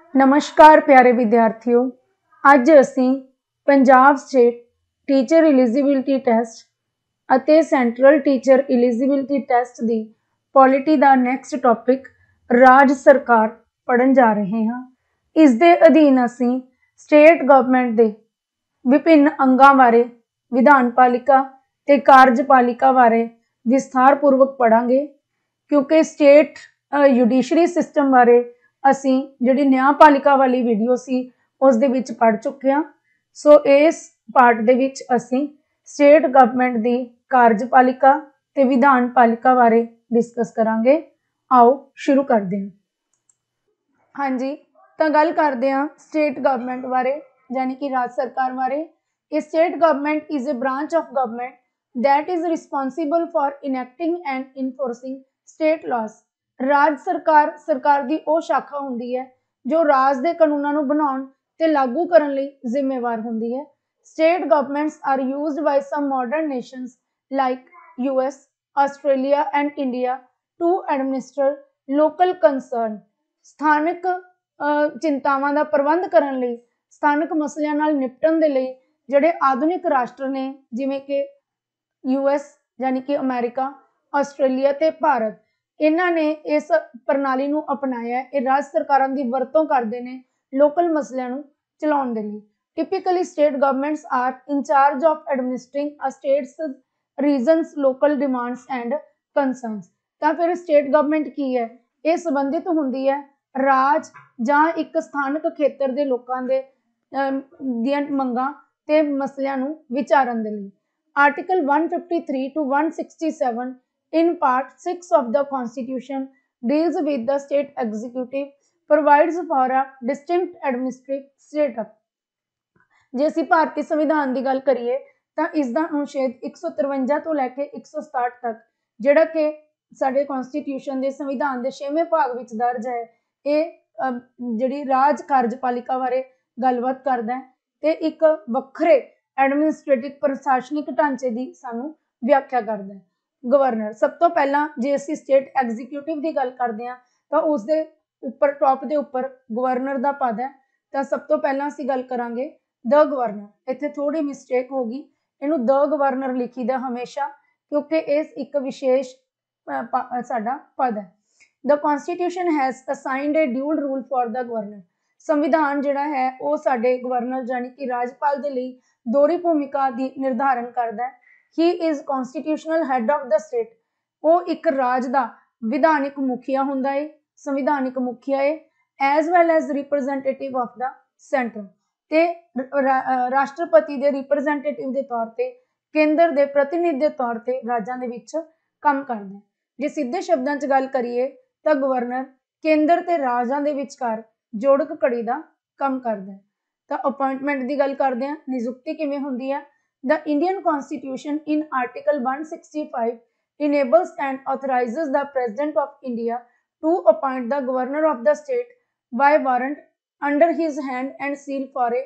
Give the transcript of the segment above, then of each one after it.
नमस्कार प्यारे विद्यार्थियों, अज असी Punjab state teacher eligibility test ਅਤੇ ਸੈਂਟਰਲ टीचर एलिजिबिलिटी टेस्ट की पॉलिटी का नैक्सट टॉपिक राज सरकार पढ़न जा रहे हाँ। इस दे अधीन असी स्टेट गवर्नमेंट के विभिन्न अंगां बारे, विधान पालिका ते कार्यपालिका बारे विस्तारपूर्वक पढ़ांगे, क्योंकि स्टेट जुडिशरी सिस्टम बारे असी जिहड़ी न्यायपालिका वाली वीडियो सी उस दे विच पढ़ चुके हैं। सो इस पार्ट दे विच असी स्टेट गवर्नमेंट की कार्यपालिका ते विधान पालिका बारे डिस्कस करांगे। आओ शुरू करते हैं। हाँ जी, तो गल करते हैं स्टेट गवर्नमेंट बारे, यानी कि राज सरकार बारे। State government is a branch of government that is responsible for enacting and enforcing state laws. राज सरकार सरकार की वह शाखा होंदी है जो राज के कानूनों को बनाउण ते लागू करन लई जिम्मेवार होंदी है। State governments are used by some modern nations like US, Australia and India to administer local concern। स्थानक चिंतावां दा प्रबंध करन लई, स्थानक मसलियां नाल निपटन दे लई जिहड़े आधुनिक राष्ट्र ने जिवें कि US यानी कि अमेरिका, आस्ट्रेलिया ते भारत, इन्हां ने इस प्रणाली नूं अपनाया है। ये राज सरकारां दी वरतों करदे ने लोकल मसलियां नूं चलाउण दे लई। Typically, state governments are in charge of administering a state's regions, local demands and concerns। ਤਾਂ फिर state government की है, ये संबंधित होंदी है राज ਜਾਂ एक स्थानक खेतर ਦੇ ਲੋਕਾਂ ਦੇ ਦੀਆਂ ਮੰਗਾਂ ਤੇ ਮਸਲਿਆਂ ਨੂੰ ਵਿਚਾਰਨ ਦੇ ਲਈ। Article 153 to 167 in part 6 of the Constitution deals with the state executive, provides for a distinct administrative setup। जे असी भारतीय संविधान की गल करिए तो इसका अनुच्छेद 153 तो लैके 167 तक जिहड़ा कि साडे कॉन्स्टिट्यूशन के संविधान के 6वें भाग विच दर्ज है, ये जिहड़ी राज कार्यपालिका बारे गलबात करदा है ते एक वखरे एडमिनिस्ट्रेटिव प्रशासनिक ढांचे की सानू व्याख्या करदा है। गवर्नर सब तो पहला जे असी स्टेट एग्जीक्यूटिव की गल करते हैं तो उसके उपर टॉप के उपर गवर्नर का पद है। तो सब तो पहला असी गल करांगे द गवर्नर। इत्थे थोड़ी मिसटेक होगी, इनू द गवर्नर लिखी दा हमेशा, क्योंकि इस एक विशेष साडा पद है। The constitution has assigned a dual role for the governor. संविधान जिहड़ा है वो साडे गवर्नर यानी कि राज्यपाल दे लई दोहरी भूमिका दी निर्धारण करदा है। He is constitutional head of the state. वो एक राज दा विधानिक मुखिया हुंदा है, संविधानिक मुखिया है, as well as representative of the centre. ते राष्ट्रपति के रिप्रजेंटेटिव के तौर पर केंद्र के प्रतिनिधि के तौर पर राज्यों के विच काम करता है। जे सीधे शब्दों च गल करिए तो गवर्नर केंद्र ते राज्यों के विचकार जोड़क कड़ी का काम करता है। तो अपॉइंटमेंट की गल करते हैं, नियुक्ति किवें हुंदी है। The Indian constitution in article 165 enables and authorises the president of India to appoint the governor of the state by warrant under his hand and seal for a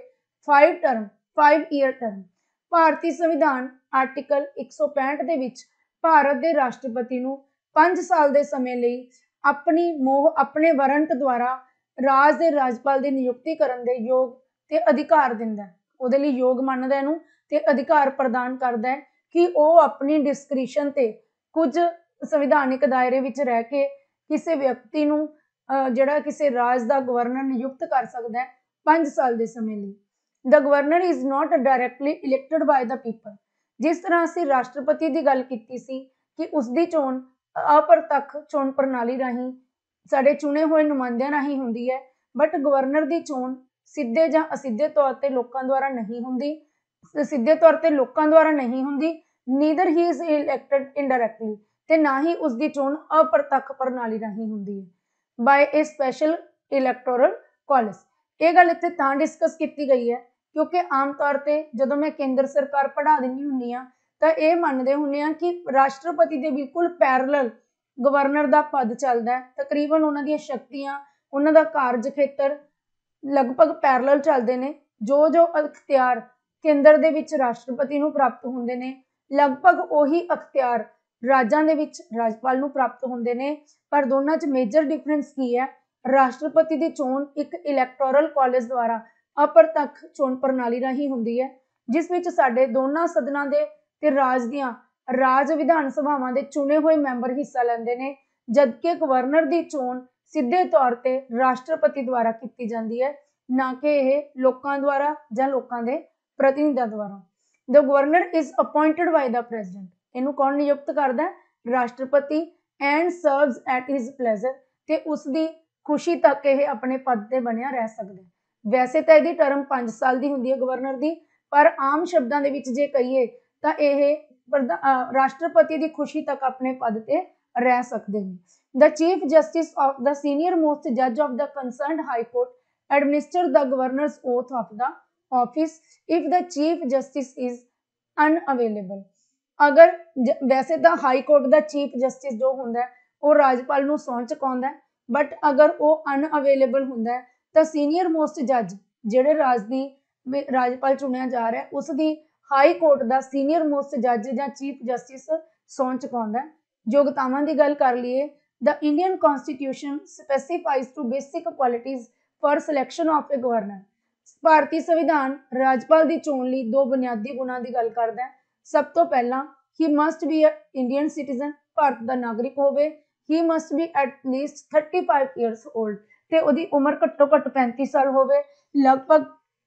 5-year term। भारतीय संविधान आर्टिकल 165 दे विच भारत के राष्ट्रपति नूं 5 साल के समय लई अपने वारंट द्वारा राज के राज्यपाल की नियुक्ति करन दे योग ते अधिकार दिंदा है। उहदे लई योग मनदा है ते अधिकार प्रदान करदा है कि वह अपनी डिस्क्रिशन ते कुछ संविधानिक दायरे विच रह के किसी व्यक्ति नूं जिहड़ा किसी राज का गवर्नर नियुक्त कर सकता है 5 साल के समय लिए। The governor is not directly elected by the people. जिस तरह असी राष्ट्रपति की गल की सी कि उसकी चोण अप्रत्यक्ष चोण प्रणाली राही साडे चुने हुए नुमाइंदियां राही हुंदी है, बट गवर्नर की चोण सीधे जां असीधे तौर पर लोगों द्वारा नहीं हुंदी। सीधे तौर पर लोगों द्वारा नहीं हुंदी, neither he is elected indirectly, ते ना ही उसकी चोण अप्रत्यक्ष प्रणाली राही हुंदी है by a special electoral college. ये गल इत्थे तां डिस्कस की गई है क्योंकि आम तौर पर जो मैं केंद्र सरकार पढ़ा दिंदी हुंदी हां तो यह मनते हुंदे हां कि राष्ट्रपति के बिल्कुल पैरलल गवर्नर का पद चलता है। तकरीबन उन्हां दी शक्तियां, उन्हां दा कार्य खेतर लगभग पैरलल चलते हैं। जो अख्तियार केंद्र दे विच राष्ट्रपति नूं प्राप्त होंदे ने, लगभग उही अख्तियार राज्यां दे विच राज्यपाल नूं प्राप्त होंदे ने। पर दोनों च मेजर डिफरेंस की है ਰਾਸ਼ਟਰਪਤੀ ਦੀ ਚੋਣ ਇੱਕ ਇਲੈਕਟੋਰਲ ਕਾਲਜ ਦੁਆਰਾ ਅਪਰਤੱਖ ਚੋਣ ਪ੍ਰਣਾਲੀ ਰਾਹੀਂ ਹੁੰਦੀ ਹੈ, ਜਿਸ ਵਿੱਚ ਸਾਡੇ ਦੋਨਾਂ ਸਦਨਾਂ ਦੇ ਤੇ ਰਾਜ ਵਿਧਾਨ ਸਭਾਵਾਂ ਦੇ ਚੁਣੇ ਹੋਏ ਮੈਂਬਰ ਹਿੱਸਾ ਲੈਂਦੇ ਨੇ, ਜਦਕਿ ਗਵਰਨਰ ਦੀ ਚੋਣ ਸਿੱਧੇ ਤੌਰ ਤੇ ਰਾਸ਼ਟਰਪਤੀ ਦੁਆਰਾ ਕੀਤੀ ਜਾਂਦੀ ਹੈ, ਨਾ ਕਿ ਇਹ ਲੋਕਾਂ ਦੁਆਰਾ ਜਾਂ ਲੋਕਾਂ ਦੇ ਪ੍ਰਤੀਨਿਧਾਂ ਦੁਆਰਾ। The governor is appointed by the president, ਇਹਨੂੰ ਕੌਣ ਨਿਯੁਕਤ ਕਰਦਾ ਹੈ? ਰਾਸ਼ਟਰਪਤੀ। And serves at his pleasure, ਤੇ ਉਸ ਦੀ ਖੁਸ਼ੀ ਤੱਕ ਇਹ ਆਪਣੇ ਪਦ ਤੇ ਬਣਿਆ ਰਹਿ ਸਕਦਾ ਹੈ। ਵੈਸੇ ਤਾਂ ਇਹਦੀ ਟਰਮ 5 ਸਾਲ ਦੀ ਹੁੰਦੀ ਹੈ ਗਵਰਨਰ ਦੀ, ਪਰ ਆਮ ਸ਼ਬਦਾਂ ਦੇ ਵਿੱਚ ਜੇ ਕਹੀਏ ਤਾਂ ਇਹ ਰਾਸ਼ਟਰਪਤੀ ਦੀ ਖੁਸ਼ੀ ਤੱਕ ਆਪਣੇ ਪਦ ਤੇ ਰਹਿ ਸਕਦੇ ਨੇ। The chief justice of the senior most ਜੱਜ of the concerned high court administer the governor's oath of the office if the chief justice is unavailable. ਅਗਰ ਵੈਸੇ ਤਾਂ ਹਾਈ ਕੋਰਟ ਦਾ ਚੀਫ ਜਸਟਿਸ ਜੋ ਹੁੰਦਾ ਉਹ ਰਾਜਪਾਲ ਨੂੰ ਸਹੁੰ ਚੁਕਾਉਂਦਾ, ਬਟ ਅਗਰ ਉਹ ਅਨਅਵੇਲੇਬਲ ਹੁੰਦਾ ਤਾਂ ਸੀਨੀਅਰ ਮੋਸਟ ਜੱਜ ਜਿਹੜੇ ਰਾਜਪਾਲ ਚੁਣਿਆ ਜਾ ਰਿਹਾ ਉਸ ਦੀ ਹਾਈ ਕੋਰਟ ਦਾ ਸੀਨੀਅਰ ਮੋਸਟ ਜੱਜ ਜਾਂ ਚੀਫ ਜਸਟਿਸ ਸਹੁੰ ਚੁਕਾਉਂਦਾ। ਯੋਗਤਾਵਾਂ ਦੀ ਗੱਲ ਕਰ ਲਈਏ, the Indian constitution specifies two basic qualities for selection of a governor. ਭਾਰਤੀ ਸੰਵਿਧਾਨ ਰਾਜਪਾਲ ਦੀ ਚੋਣ ਲਈ 2 ਬੁਨਿਆਦੀ ਗੁਣਾਂ ਦੀ ਗੱਲ ਕਰਦਾ ਹੈ। ਸਭ ਤੋਂ ਪਹਿਲਾਂ he must be Indian citizen, ਭਾਰਤ ਦਾ ਨਾਗਰਿਕ ਹੋਵੇ। He must be at least 35 years old, ਤੇ ਉਹਦੀ ਉਮਰ ਘੱਟੋ ਘੱਟ 35 ਸਾਲ ਹੋਵੇ। ਲਗਭਗ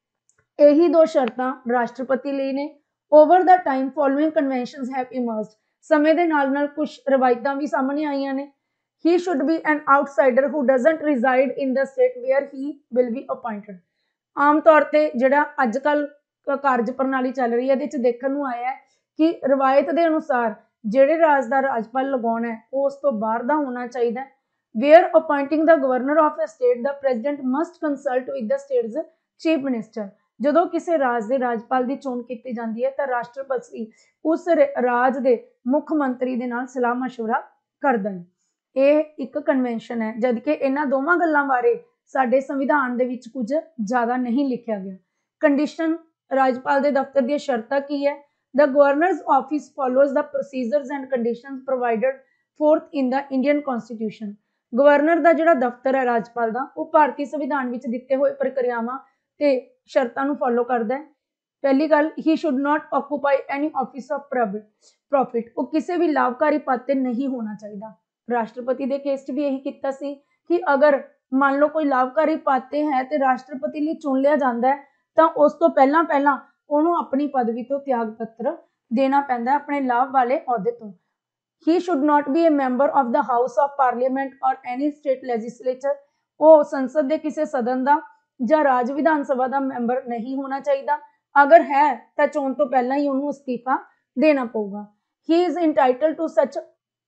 ਇਹੀ 2 ਸ਼ਰਤਾਂ ਰਾਸ਼ਟਰਪਤੀ ਲਈ ਨੇ। Over the time following conventions have emerged, ਸਮੇਂ ਦੇ ਨਾਲ ਕੁਝ ਰਵਾਇਤਾਂ ਵੀ ਸਾਹਮਣੇ ਆਈਆਂ ਨੇ। He should be an outsider who doesn't reside in the state where he will be appointed. ਆਮ ਤੌਰ ਤੇ ਜਿਹੜਾ ਅੱਜ ਕੱਲ ਕਾਰਜ ਪ੍ਰਣਾਲੀ ਚੱਲ ਰਹੀ ਹੈ ਇਹਦੇ ਚ ਦੇਖਣ ਨੂੰ ਆਇਆ ਹੈ ਕਿ ਰਵਾਇਤ ਦੇ ਅਨੁਸਾਰ ਜਿਹੜੇ ਰਾਜ ਦਾ ਰਾਜਪਾਲ ਲਗਾਉਣਾ ਹੈ ਉਹ ਉਸ ਤੋਂ ਬਾਹਰ ਦਾ ਹੋਣਾ ਚਾਹੀਦਾ ਹੈ। Where appointing the governor of a state the president must consult with the state's chief minister. ਜਦੋਂ ਕਿਸੇ ਰਾਜ ਦੇ ਰਾਜਪਾਲ ਦੀ ਚੋਣ ਕੀਤੀ ਜਾਂਦੀ ਹੈ ਤਾਂ ਰਾਸ਼ਟਰਪਤੀ ਉਸ ਰਾਜ ਦੇ ਮੁੱਖ ਮੰਤਰੀ ਦੇ ਨਾਲ ਸਲਾਹ ਮਸ਼ਵਰਾ ਕਰਦਾ ਹੈ। ਇਹ ਇੱਕ ਕਨਵੈਨਸ਼ਨ ਹੈ, ਜਦਕਿ ਇਹਨਾਂ ਦੋਵਾਂ ਗੱਲਾਂ ਬਾਰੇ ਸਾਡੇ ਸੰਵਿਧਾਨ ਦੇ ਵਿੱਚ ਕੁਝ ਜ਼ਿਆਦਾ ਨਹੀਂ ਲਿਖਿਆ ਗਿਆ। ਕੰਡੀਸ਼ਨ ਰਾਜਪਾਲ ਦੇ ਦਫ਼ਤਰ ਦੀਆਂ ਸ਼ਰਤਾਂ ਕੀ ਹੈ? The governor's office follows the procedures and conditions provided forth in the Indian constitution. Governor ਦਾ ਜਿਹੜਾ ਦਫ਼ਤਰ ਹੈ ਰਾਜਪਾਲ ਦਾ, ਉਹ ਭਾਰਤੀ ਸੰਵਿਧਾਨ ਵਿੱਚ ਦਿੱਤੇ ਹੋਏ ਪ੍ਰਕਿਰਿਆਵਾਂ ਤੇ ਸ਼ਰਤਾਂ ਨੂੰ ਫੋਲੋ ਕਰਦਾ ਹੈ। ਪਹਿਲੀ ਗੱਲ, he should not occupy any office of profit, ਉਹ ਕਿਸੇ ਵੀ ਲਾਭਕਾਰੀ ਪਦ ਤੇ ਨਹੀਂ ਹੋਣਾ ਚਾਹੀਦਾ। ਰਾਸ਼ਟਰਪਤੀ ਦੇ ਕੇਸ 'ਚ ਵੀ ਇਹੀ ਕੀਤਾ ਸੀ ਕਿ ਅਗਰ ਮੰਨ ਲਓ ਕੋਈ ਲਾਭਕਾਰੀ ਪਦ ਤੇ ਹੈ ਤੇ ਰਾਸ਼ਟਰਪਤੀ ਲਈ ਚੁਣ ਲਿਆ ਜਾਂਦਾ ਹੈ ਤਾਂ ਉਸ ਤੋਂ ਪਹਿਲਾਂ ਉਹਨੂੰ ਆਪਣੀ ਪਦਵੀ ਤੋਂ ਤਿਆਗ ਪੱਤਰ ਦੇਣਾ ਪੈਂਦਾ ਆਪਣੇ ਲਾਭ ਵਾਲੇ ਅਹੁਦੇ ਤੋਂ। He should not be a member of the House of Parliament or any state legislature, ਉਹ ਸੰਸਦ ਦੇ ਕਿਸੇ ਸਦਨ ਦਾ ਜਾਂ ਰਾਜ ਵਿਧਾਨ ਸਭਾ ਦਾ ਮੈਂਬਰ ਨਹੀਂ ਹੋਣਾ ਚਾਹੀਦਾ। ਅਗਰ ਹੈ ਤਾਂ ਚੋਣ ਤੋਂ ਪਹਿਲਾਂ ਹੀ ਉਹਨੂੰ ਅਸਤੀਫਾ ਦੇਣਾ ਪਊਗਾ। He is entitled to such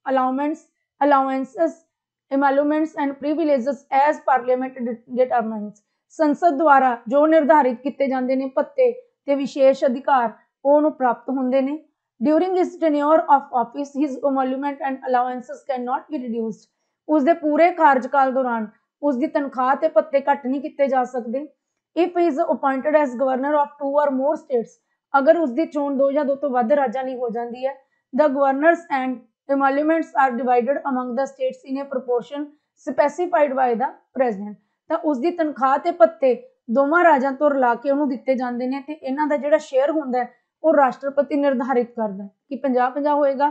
allowances, emoluments and privileges as Parliament determines, ਸੰਸਦ ਦੁਆਰਾ ਜੋ ਨਿਰਧਾਰਿਤ ਕੀਤੇ ਜਾਂਦੇ ਨੇ ਭੱਤੇ ਤੇ ਵਿਸ਼ੇਸ਼ ਅਧਿਕਾਰ ਉਹ ਉਹਨੂੰ ਪ੍ਰਾਪਤ ਹੁੰਦੇ ਨੇ। During his tenure of office, his emolument and allowances cannot be reduced. ਉਸਦੇ ਪੂਰੇ ਕਾਰਜਕਾਲ ਦੌਰਾਨ ਉਸਦੀ ਤਨਖਾਹ ਤੇ ਭੱਤੇ ਘੱਟ ਨਹੀਂ ਕੀਤੇ ਜਾ ਸਕਦੇ। If he is appointed as governor of 2 or more states, ਅਗਰ ਉਸਦੀ ਚੋਣ 2 ਜਾਂ 2 ਤੋਂ ਵੱਧ ਰਾਜਾਂ ਲਈ ਹੋ ਜਾਂਦੀ ਹੈ, the governors and emoluments are divided among the states in a proportion specified by the president. ਤਾਂ ਉਸਦੀ ਤਨਖਾਹ ਤੇ ਭੱਤੇ ਦੋਵਾਂ ਰਾਜਾਂ ਤੋਂ ਰਲਾ ਕੇ ਉਹਨੂੰ ਦਿੱਤੇ ਜਾਂਦੇ ਨੇ ਤੇ ਇਹਨਾਂ ਦਾ ਜਿਹੜਾ ਸ਼ੇਅਰ ਹੁੰਦਾ ਹੈ ਉਹ ਰਾਸ਼ਟਰਪਤੀ ਨਿਰਧਾਰਿਤ ਕਰਦਾ ਕਿ 50-50 ਹੋਏਗਾ,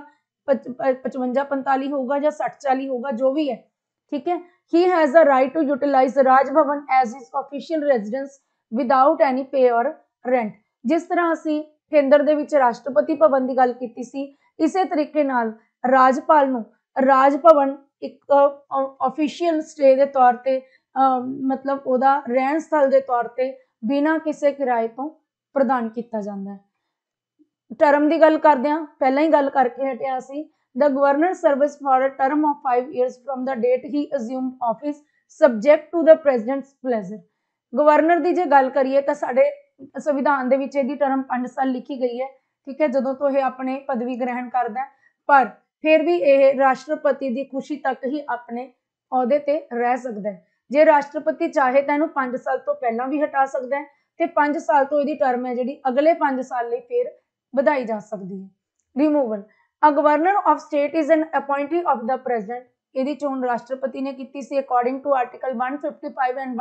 55-45 ਹੋਊਗਾ ਜਾਂ 60-40 ਹੋਊਗਾ, ਜੋ ਵੀ ਹੈ, ਠੀਕ ਹੈ। He has the right to utilize Raj Bhavan as his official residence without any pay or rent. ਜਿਸ ਤਰ੍ਹਾਂ ਅਸੀਂ ਕੇਂਦਰ ਦੇ ਵਿੱਚ ਰਾਸ਼ਟਰਪਤੀ ਭਵਨ ਦੀ ਗੱਲ ਕੀਤੀ ਸੀ, ਇਸੇ ਤਰੀਕੇ ਨਾਲ ਰਾਜਪਾਲ ਨੂੰ ਰਾਜ ਭਵਨ ਇੱਕ ਆਫੀਸ਼ੀਅਲ ਸਟੇ ਦੇ ਤੌਰ ਤੇ ਮਤਲਬ ਉਹਦਾ ਰਹਿਣ ਸਥਲ ਦੇ ਤੌਰ ਤੇ ਬਿਨਾਂ ਕਿਸੇ ਕਿਰਾਏ ਤੋਂ ਪ੍ਰਦਾਨ ਕੀਤਾ ਜਾਂਦਾ ਹੈ। ਟਰਮ ਦੀ ਗੱਲ ਕਰਦੇ ਹਾਂ, ਪਹਿਲਾਂ ਹੀ ਗੱਲ ਕਰਕੇ ਹਟਿਆ ਸੀ। The governor serves for a term of 5 years from the date he assumed office, subject to the president's pleasure. Governor ਦੀ ਜੇ ਗੱਲ ਕਰੀਏ ਤਾਂ ਸਾਡੇ ਸੰਵਿਧਾਨ ਦੇ ਵਿੱਚ ਇਹਦੀ ਟਰਮ 5 ਸਾਲ ਲਿਖੀ ਗਈ ਹੈ, ਠੀਕ ਹੈ, ਜਦੋਂ ਤੋਂ ਇਹ ਆਪਣੇ ਪਦਵੀ ਗ੍ਰਹਿਣ ਕਰਦਾ ਹੈ, ਪਰ ਫਿਰ ਵੀ ਇਹ ਰਾਸ਼ਟਰਪਤੀ ਦੀ ਖੁਸ਼ੀ ਤੱਕ ਹੀ ਆਪਣੇ ਅਹੁਦੇ ਤੇ ਰਹਿ ਸਕਦਾ ਹੈ। ਜੇ ਰਾਸ਼ਟਰਪਤੀ ਚਾਹੇ ਤਾਂ ਇਹਨੂੰ 5 ਸਾਲ ਤੋਂ ਪਹਿਲਾਂ ਵੀ ਹਟਾ ਸਕਦਾ ਹੈ ਤੇ 5 ਸਾਲ ਤੋਂ ਇਹਦੀ ਟਰਮ ਹੈ ਜਿਹੜੀ ਅਗਲੇ 5 ਸਾਲ ਲਈ ਫਿਰ ਵਧਾਈ ਜਾ ਸਕਦੀ ਹੈ। Removal, a governor of state is an appointee of the president ਇਹਦੀ ਚੋਣ ਰਾਸ਼ਟਰਪਤੀ ਨੇ ਕੀਤੀ ਸੀ according to article 155 and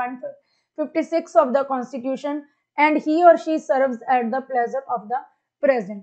156 of the constitution and he or she serves at the pleasure of the president।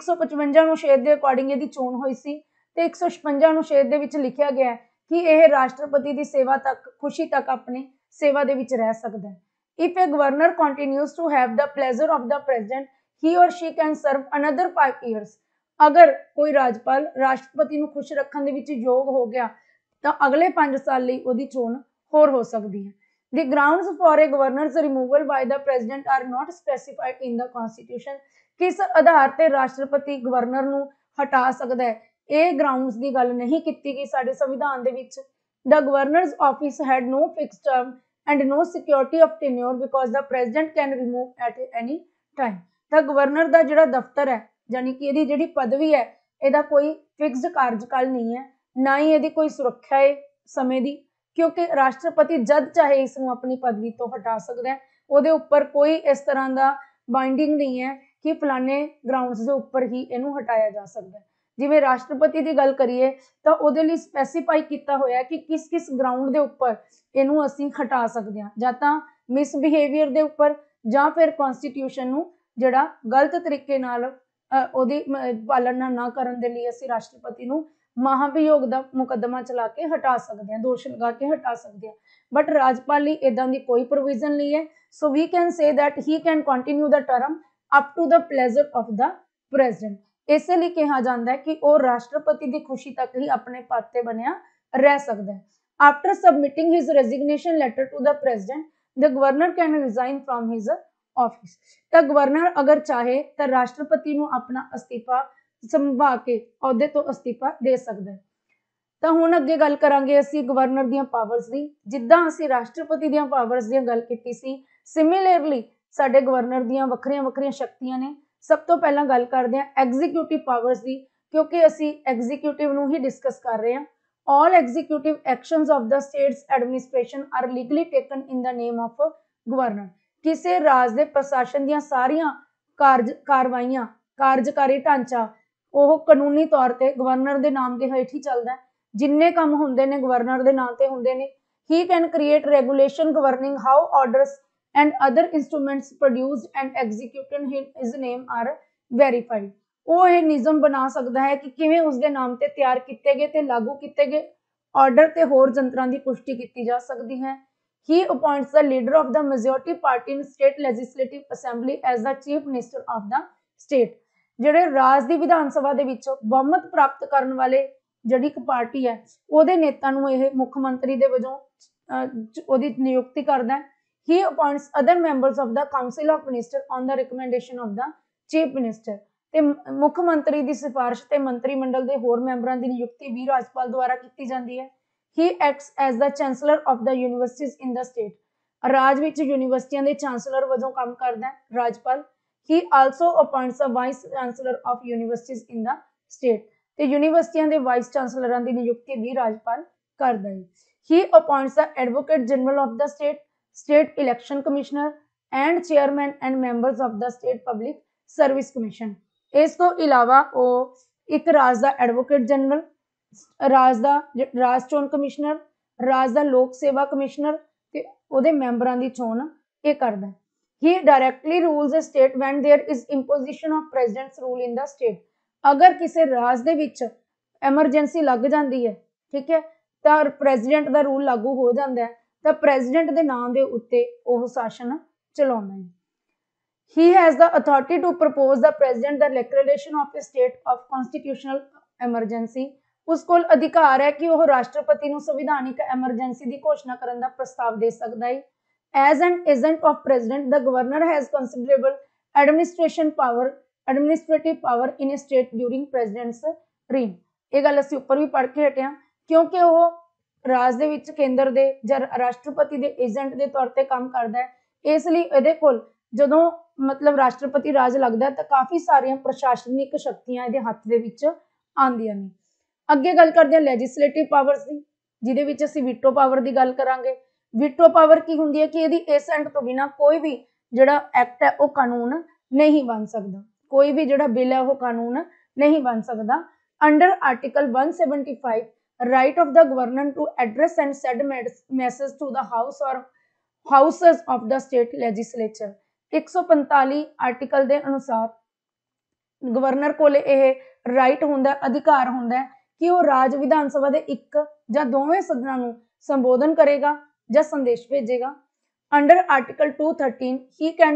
155 ਅਨੁਛੇਦ ਦੇ ਅਕੋਰਡਿੰਗ ਇਹਦੀ ਚੋਣ ਹੋਈ ਸੀ ਤੇ 156 ਅਨੁਛੇਦ ਦੇ ਵਿੱਚ ਲਿਖਿਆ ਗਿਆ ਕਿ ਇਹ ਰਾਸ਼ਟਰਪਤੀ ਦੀ ਸੇਵਾ ਤੱਕ ਖੁਸ਼ੀ ਤੱਕ ਆਪਣੀ ਸੇਵਾ ਦੇ ਵਿੱਚ ਰਹਿ ਸਕਦਾ ਹੈ। If a governor continues to have the pleasure of the president, he or she can serve another 5 years। ਅਗਰ ਕੋਈ ਰਾਜਪਾਲ ਰਾਸ਼ਟਰਪਤੀ ਨੂੰ ਖੁਸ਼ ਰੱਖਣ ਦੇ ਵਿੱਚ ਯੋਗ ਹੋ ਗਿਆ ਤਾਂ ਅਗਲੇ 5 ਸਾਲ ਲਈ ਉਹਦੀ ਚੋਣ ਹੋਰ ਹੋ ਸਕਦੀ ਹੈ। The grounds for a governor's removal by the president are not specified in the constitution। ਕਿਸ ਆਧਾਰ ਤੇ ਰਾਸ਼ਟਰਪਤੀ ਗਵਰਨਰ ਨੂੰ ਹਟਾ ਸਕਦਾ ਹੈ, ਇਹ ਗਰਾਊਂਡਸ ਦੀ ਗੱਲ ਨਹੀਂ ਕੀਤੀ ਗਈ ਸਾਡੇ ਸੰਵਿਧਾਨ ਦੇ ਵਿੱਚ। The governor's office had no fixed term and no security of tenure because the president can remove at any time। ਤਾਂ ਗਵਰਨਰ ਦਾ ਜਿਹੜਾ ਦਫ਼ਤਰ ਹੈ ਯਾਨੀ ਕਿ ਇਹਦੀ ਜਿਹੜੀ ਪਦਵੀ ਹੈ ਇਹਦਾ ਕੋਈ ਫਿਕਸਡ ਕਾਰਜਕਾਲ ਨਹੀਂ ਹੈ, ਨਾ ਹੀ ਇਹਦੀ ਕੋਈ ਸੁਰੱਖਿਆ ਹੈ ਸਮੇਂ ਦੀ, ਕਿਉਂਕਿ ਰਾਸ਼ਟਰਪਤੀ ਜਦ ਚਾਹੇ ਇਸ ਨੂੰ ਆਪਣੀ ਪਦਵੀ ਤੋਂ ਹਟਾ ਸਕਦਾ ਹੈ। ਉਹਦੇ ਉੱਪਰ ਕੋਈ ਇਸ ਤਰ੍ਹਾਂ ਦਾ ਬਾਈਂਡਿੰਗ ਨਹੀਂ ਹੈ ਕਿ ਫਲਾਣੇ ਗਰਾਊਂਡਸ ਦੇ ਉੱਪਰ ਹੀ ਇਹਨੂੰ ਹਟਾਇਆ ਜਾ ਸਕਦਾ ਹੈ। ਜਿਵੇਂ ਰਾਸ਼ਟਰਪਤੀ ਦੀ ਗੱਲ ਕਰੀਏ ਤਾਂ ਉਹਦੇ ਲਈ ਸਪੈਸੀਫਾਈ ਕੀਤਾ ਹੋਇਆ ਕਿ ਕਿਸ ਕਿਸ ਗਰਾਊਂਡ ਦੇ ਉੱਪਰ ਇਹਨੂੰ ਅਸੀਂ ਹਟਾ ਸਕਦੇ ਹਾਂ, ਜਾਂ ਤਾਂ ਮਿਸਬਿਹੇਵੀਅਰ ਦੇ ਉੱਪਰ ਜਾਂ ਫਿਰ ਕਨਸਟੀਟਿਊਸ਼ਨ ਨੂੰ ਜਿਹੜਾ ਗਲਤ ਤਰੀਕੇ ਨਾਲ ਉਹਦੀ ਪਾਲਣਾ ਨਾ ਕਰਨ ਦੇ ਲਈ ਅਸੀਂ ਰਾਸ਼ਟਰਪਤੀ ਨੂੰ ਮਹਾਭਿਯੋਗ ਦਾ ਮੁਕੱਦਮਾ ਚਲਾ ਕੇ ਹਟਾ ਸਕਦੇ ਹਾਂ, ਦੋਸ਼ ਲਗਾ ਕੇ ਹਟਾ ਸਕਦੇ ਹਾਂ। ਬਟ ਰਾਜਪਾਲ ਲਈ ਇਦਾਂ ਦੀ ਕੋਈ ਪ੍ਰੋਵੀਜ਼ਨ ਨਹੀਂ ਹੈ। So we can say that he can continue the term up to the pleasure of the president. ਇਸੇ ਲਈ ਕਿਹਾ ਜਾਂਦਾ ਹੈ ਕਿ ਉਹ ਰਾਸ਼ਟਰਪਤੀ ਦੀ ਖੁਸ਼ੀ ਤੱਕ ਹੀ ਆਪਣੇ ਪਦ ਤੇ ਬਣਿਆ ਰਹਿ ਸਕਦਾ ਹੈ। After submitting his resignation letter to the president, the governor can resign from his office. ਤਾਂ ਗਵਰਨਰ ਅਗਰ ਚਾਹੇ ਤਾਂ ਰਾਸ਼ਟਰਪਤੀ ਨੂੰ ਆਪਣਾ ਅਸਤੀਫਾ ਸੰਭਾ ਕੇ ਅਹੁਦੇ ਤੋਂ ਅਸਤੀਫਾ ਦੇ ਸਕਦਾ ਹੈ। ਤਾਂ ਹੁਣ ਅੱਗੇ ਗੱਲ ਕਰਾਂਗੇ ਅਸੀਂ ਗਵਰਨਰ ਦੀਆਂ ਪਾਵਰਸ ਦੀ। ਜਿੱਦਾਂ ਅਸੀਂ ਰਾਸ਼ਟਰਪਤੀ ਦੀਆਂ ਪਾਵਰਸ ਦੀ ਗੱਲ ਕੀਤੀ ਸੀ, ਸਿਮਿਲਰਲੀ ਸਾਡੇ ਗਵਰਨਰ ਦੀਆਂ ਵੱਖਰੀਆਂ ਵੱਖਰੀਆਂ ਸ਼ਕਤੀਆਂ ਨੇ। ਸਭ ਤੋਂ ਪਹਿਲਾਂ ਗੱਲ ਕਰਦੇ ਹਾਂ ਐਗਜ਼ੀਕਿਊਟਿਵ ਪਾਵਰਸ ਦੀ, ਕਿਉਂਕਿ ਅਸੀਂ ਐਗਜ਼ੀਕਿਊਟਿਵ ਨੂੰ ਹੀ ਡਿਸਕਸ ਕਰ ਰਹੇ ਹਾਂ। All executive actions of the state's administration are legally taken in the name of governor। ਕਿਸੇ ਰਾਜ ਦੇ ਪ੍ਰਸ਼ਾਸਨ ਦੀਆਂ ਸਾਰੀਆਂ ਕਾਰਵਾਈਆਂ, ਕਾਰਜਕਾਰੀ ਢਾਂਚਾ ਉਹ ਕਾਨੂੰਨੀ ਤੌਰ ਤੇ ਗਵਰਨਰ ਦੇ ਨਾਮ ਦੇ ਹੇਠ ਹੀ ਚੱਲਦਾ ਹੈ। ਜਿੰਨੇ ਕੰਮ ਹੁੰਦੇ ਨੇ ਗਵਰਨਰ ਦੇ ਨਾਮ ਤੇ ਹੁੰਦੇ ਨੇ। He can create regulation governing how orders and other instruments produced and executed in his name are verified। ਉਹ ਇਹ ਨਿਯਮ ਬਣਾ ਸਕਦਾ ਹੈ ਕਿ ਕਿਵੇਂ ਉਸਦੇ ਨਾਮ ਤੇ ਤਿਆਰ ਕੀਤੇ ਗਏ ਤੇ ਲਾਗੂ ਕੀਤੇ ਗਏ ਆਰਡਰ ਤੇ ਹੋਰ ਯੰਤਰਾਂ ਦੀ ਪੁਸ਼ਟੀ ਕੀਤੀ ਜਾ ਸਕਦੀ ਹੈ। He appoints the leader of the majority party in state legislative assembly as the chief minister of the state। ਜਿਹੜੇ ਰਾਜ ਦੀ ਵਿਧਾਨ ਸਭਾ ਦੇ ਵਿੱਚ ਬਹੁਮਤ ਪ੍ਰਾਪਤ ਕਰਨ ਵਾਲੇ ਜਿਹੜੀ ਇੱਕ ਪਾਰਟੀ ਹੈ ਉਹਦੇ ਨੇਤਾ ਨੂੰ ਇਹ ਮੁੱਖ ਮੰਤਰੀ ਦੇ ਵਜੋਂ ਉਹਦੀ ਨਿਯੁਕਤੀ ਕਰਦਾ ਹੈ। He appoints other members of the council of minister on the recommendation of the chief minister। ਤੇ ਮੁੱਖ ਮੰਤਰੀ ਦੀ ਸਿਫਾਰਿਸ਼ ਤੇ ਮੰਤਰੀ ਮੰਡਲ ਦੇ ਹੋਰ ਮੈਂਬਰਾਂ ਦੀ ਨਿਯੁਕਤੀ ਵੀ ਰਾਜਪਾਲ ਦੁਆਰਾ ਕੀਤੀ ਜਾਂਦੀ ਹੈ। He acts as the chancellor of the universities in the state। ਰਾਜ ਵਿੱਚ ਯੂਨੀਵਰਸਿਟੀਆਂ ਦੇ ਚਾਂਸਲਰ ਵਜੋਂ ਕੰਮ ਕਰਦਾ ਹੈ ਰਾਜਪਾਲ। He also appoints a vice chancellor of universities in the state। ਤੇ ਯੂਨੀਵਰਸਿਟੀਆਂ ਦੇ ਵਾਈਸ ਚਾਂਸਲਰਾਂ ਦੀ ਨਿਯੁਕਤੀ ਵੀ ਰਾਜਪਾਲ ਕਰਦਾ ਹੈ। He appoints the advocate general of the state, state election commissioner and chairman and members of the state public service commission। ਇਸ ਤੋਂ ਇਲਾਵਾ ਉਹ ਇੱਕ ਰਾਜ ਦਾ ਐਡਵੋਕੇਟ ਜਨਰਲ, ਰਾਜ ਚੋਣ ਕਮਿਸ਼ਨਰ, ਰਾਜ ਦਾ ਲੋਕ ਸੇਵਾ ਕਮਿਸ਼ਨਰ ਤੇ ਉਹਦੇ ਮੈਂਬਰਾਂ ਦੀ ਚੋਣ ਇਹ ਕਰਦਾ ਹੈ। He directly rules a state when there is imposition of president's rule in the state। ਅਗਰ ਕਿਸੇ ਰਾਜ ਦੇ ਵਿੱਚ ਐਮਰਜੈਂਸੀ ਲੱਗ ਜਾਂਦੀ ਹੈ, ਠੀਕ ਹੈ, ਤਾਂ ਪ੍ਰੈਜ਼ੀਡੈਂਟ ਦਾ ਰੂਲ ਲਾਗੂ ਹੋ ਜਾਂਦਾ ਹੈ, ਤਾਂ ਪ੍ਰੈਜ਼ੀਡੈਂਟ ਦੇ ਨਾਮ ਦੇ ਉੱਤੇ ਉਹ ਸ਼ਾਸਨ ਚਲਾਉਂਦਾ ਹੈ। He has the authority to propose the president the declaration of a state of constitutional emergency। ਉਸ ਕੋਲ ਅਧਿਕਾਰ ਹੈ ਕਿ ਉਹ ਰਾਸ਼ਟਰਪਤੀ ਨੂੰ ਸੰਵਿਧਾਨਿਕ ਐਮਰਜੈਂਸੀ ਦੀ ਘੋਸ਼ਣਾ ਕਰਨ ਦਾ ਪ੍ਰਸਤਾਵ ਦੇ ਸਕਦਾ ਹੈ। As an agent of president, the governor has considerable administrative power in a state during president's reign। ਇਹ ਗੱਲ ਅਸੀਂ ਉੱਪਰ ਵੀ ਪੜ੍ਹ ਕੇ ਹਟੇ ਹਾਂ, ਕਿਉਂਕਿ ਉਹ ਰਾਜ ਦੇ ਵਿੱਚ ਕੇਂਦਰ ਦੇ ਜਾਂ ਰਾਸ਼ਟਰਪਤੀ ਦੇ ਏਜੰਟ ਦੇ ਤੌਰ ਤੇ ਕੰਮ ਕਰਦਾ ਹੈ। ਇਸ ਲਈ ਇਹਦੇ ਕੋਲ ਜਦੋਂ ਮਤਲਬ ਰਾਸ਼ਟਰਪਤੀ ਰਾਜ ਲੱਗਦਾ ਤਾਂ ਕਾਫੀ ਸਾਰੀਆਂ ਪ੍ਰਸ਼ਾਸਨਿਕ ਸ਼ਕਤੀਆਂ ਇਹਦੇ ਹੱਥ ਦੇ ਵਿੱਚ ਆਉਂਦੀਆਂ ਨੇ। ਅੱਗੇ ਗੱਲ ਕਰਦੇ ਹਾਂ ਲੈਜਿਸਲੇਟਿਵ ਪਾਵਰਸ ਦੀ, ਜਿਹਦੇ ਵਿੱਚ ਅਸੀਂ ਵੀਟੋ ਪਾਵਰ ਦੀ ਗੱਲ ਕਰਾਂਗੇ। ਵੀਟੋ ਪਾਵਰ ਕੀ ਹੁੰਦੀ ਹੈ ਕਿ ਇਹਦੀ ਅਸੈਂਟ ਤੋਂ ਬਿਨਾਂ ਕੋਈ ਵੀ ਜਿਹੜਾ ਐਕਟ ਹੈ ਉਹ ਕਾਨੂੰਨ ਨਹੀਂ ਬਣ ਸਕਦਾ, ਕੋਈ ਵੀ ਜਿਹੜਾ ਬਿੱਲ ਹੈ ਉਹ ਕਾਨੂੰਨ ਨਹੀਂ ਬਣ ਸਕਦਾ। Under article 175 right of the governor to address and send message to the house or houses of the state legislature। 145 article ਦੇ ਅਨੁਸਾਰ ਗਵਰਨਰ ਕੋਲੇ ਇਹ ਰਾਈਟ ਹੁੰਦਾ, ਅਧਿਕਾਰ ਹੁੰਦਾ ਕਿ ਉਹ ਰਾਜ ਵਿਧਾਨ ਸਭਾ ਦੇ ਇੱਕ ਜਾਂ ਦੋਵੇਂ ਸਦਨਾਂ ਨੂੰ ਸੰਬੋਧਨ ਕਰੇਗਾ ਜਾਂ ਸੰਦੇਸ਼ ਭੇਜੇਗਾ। Under Article 213, he can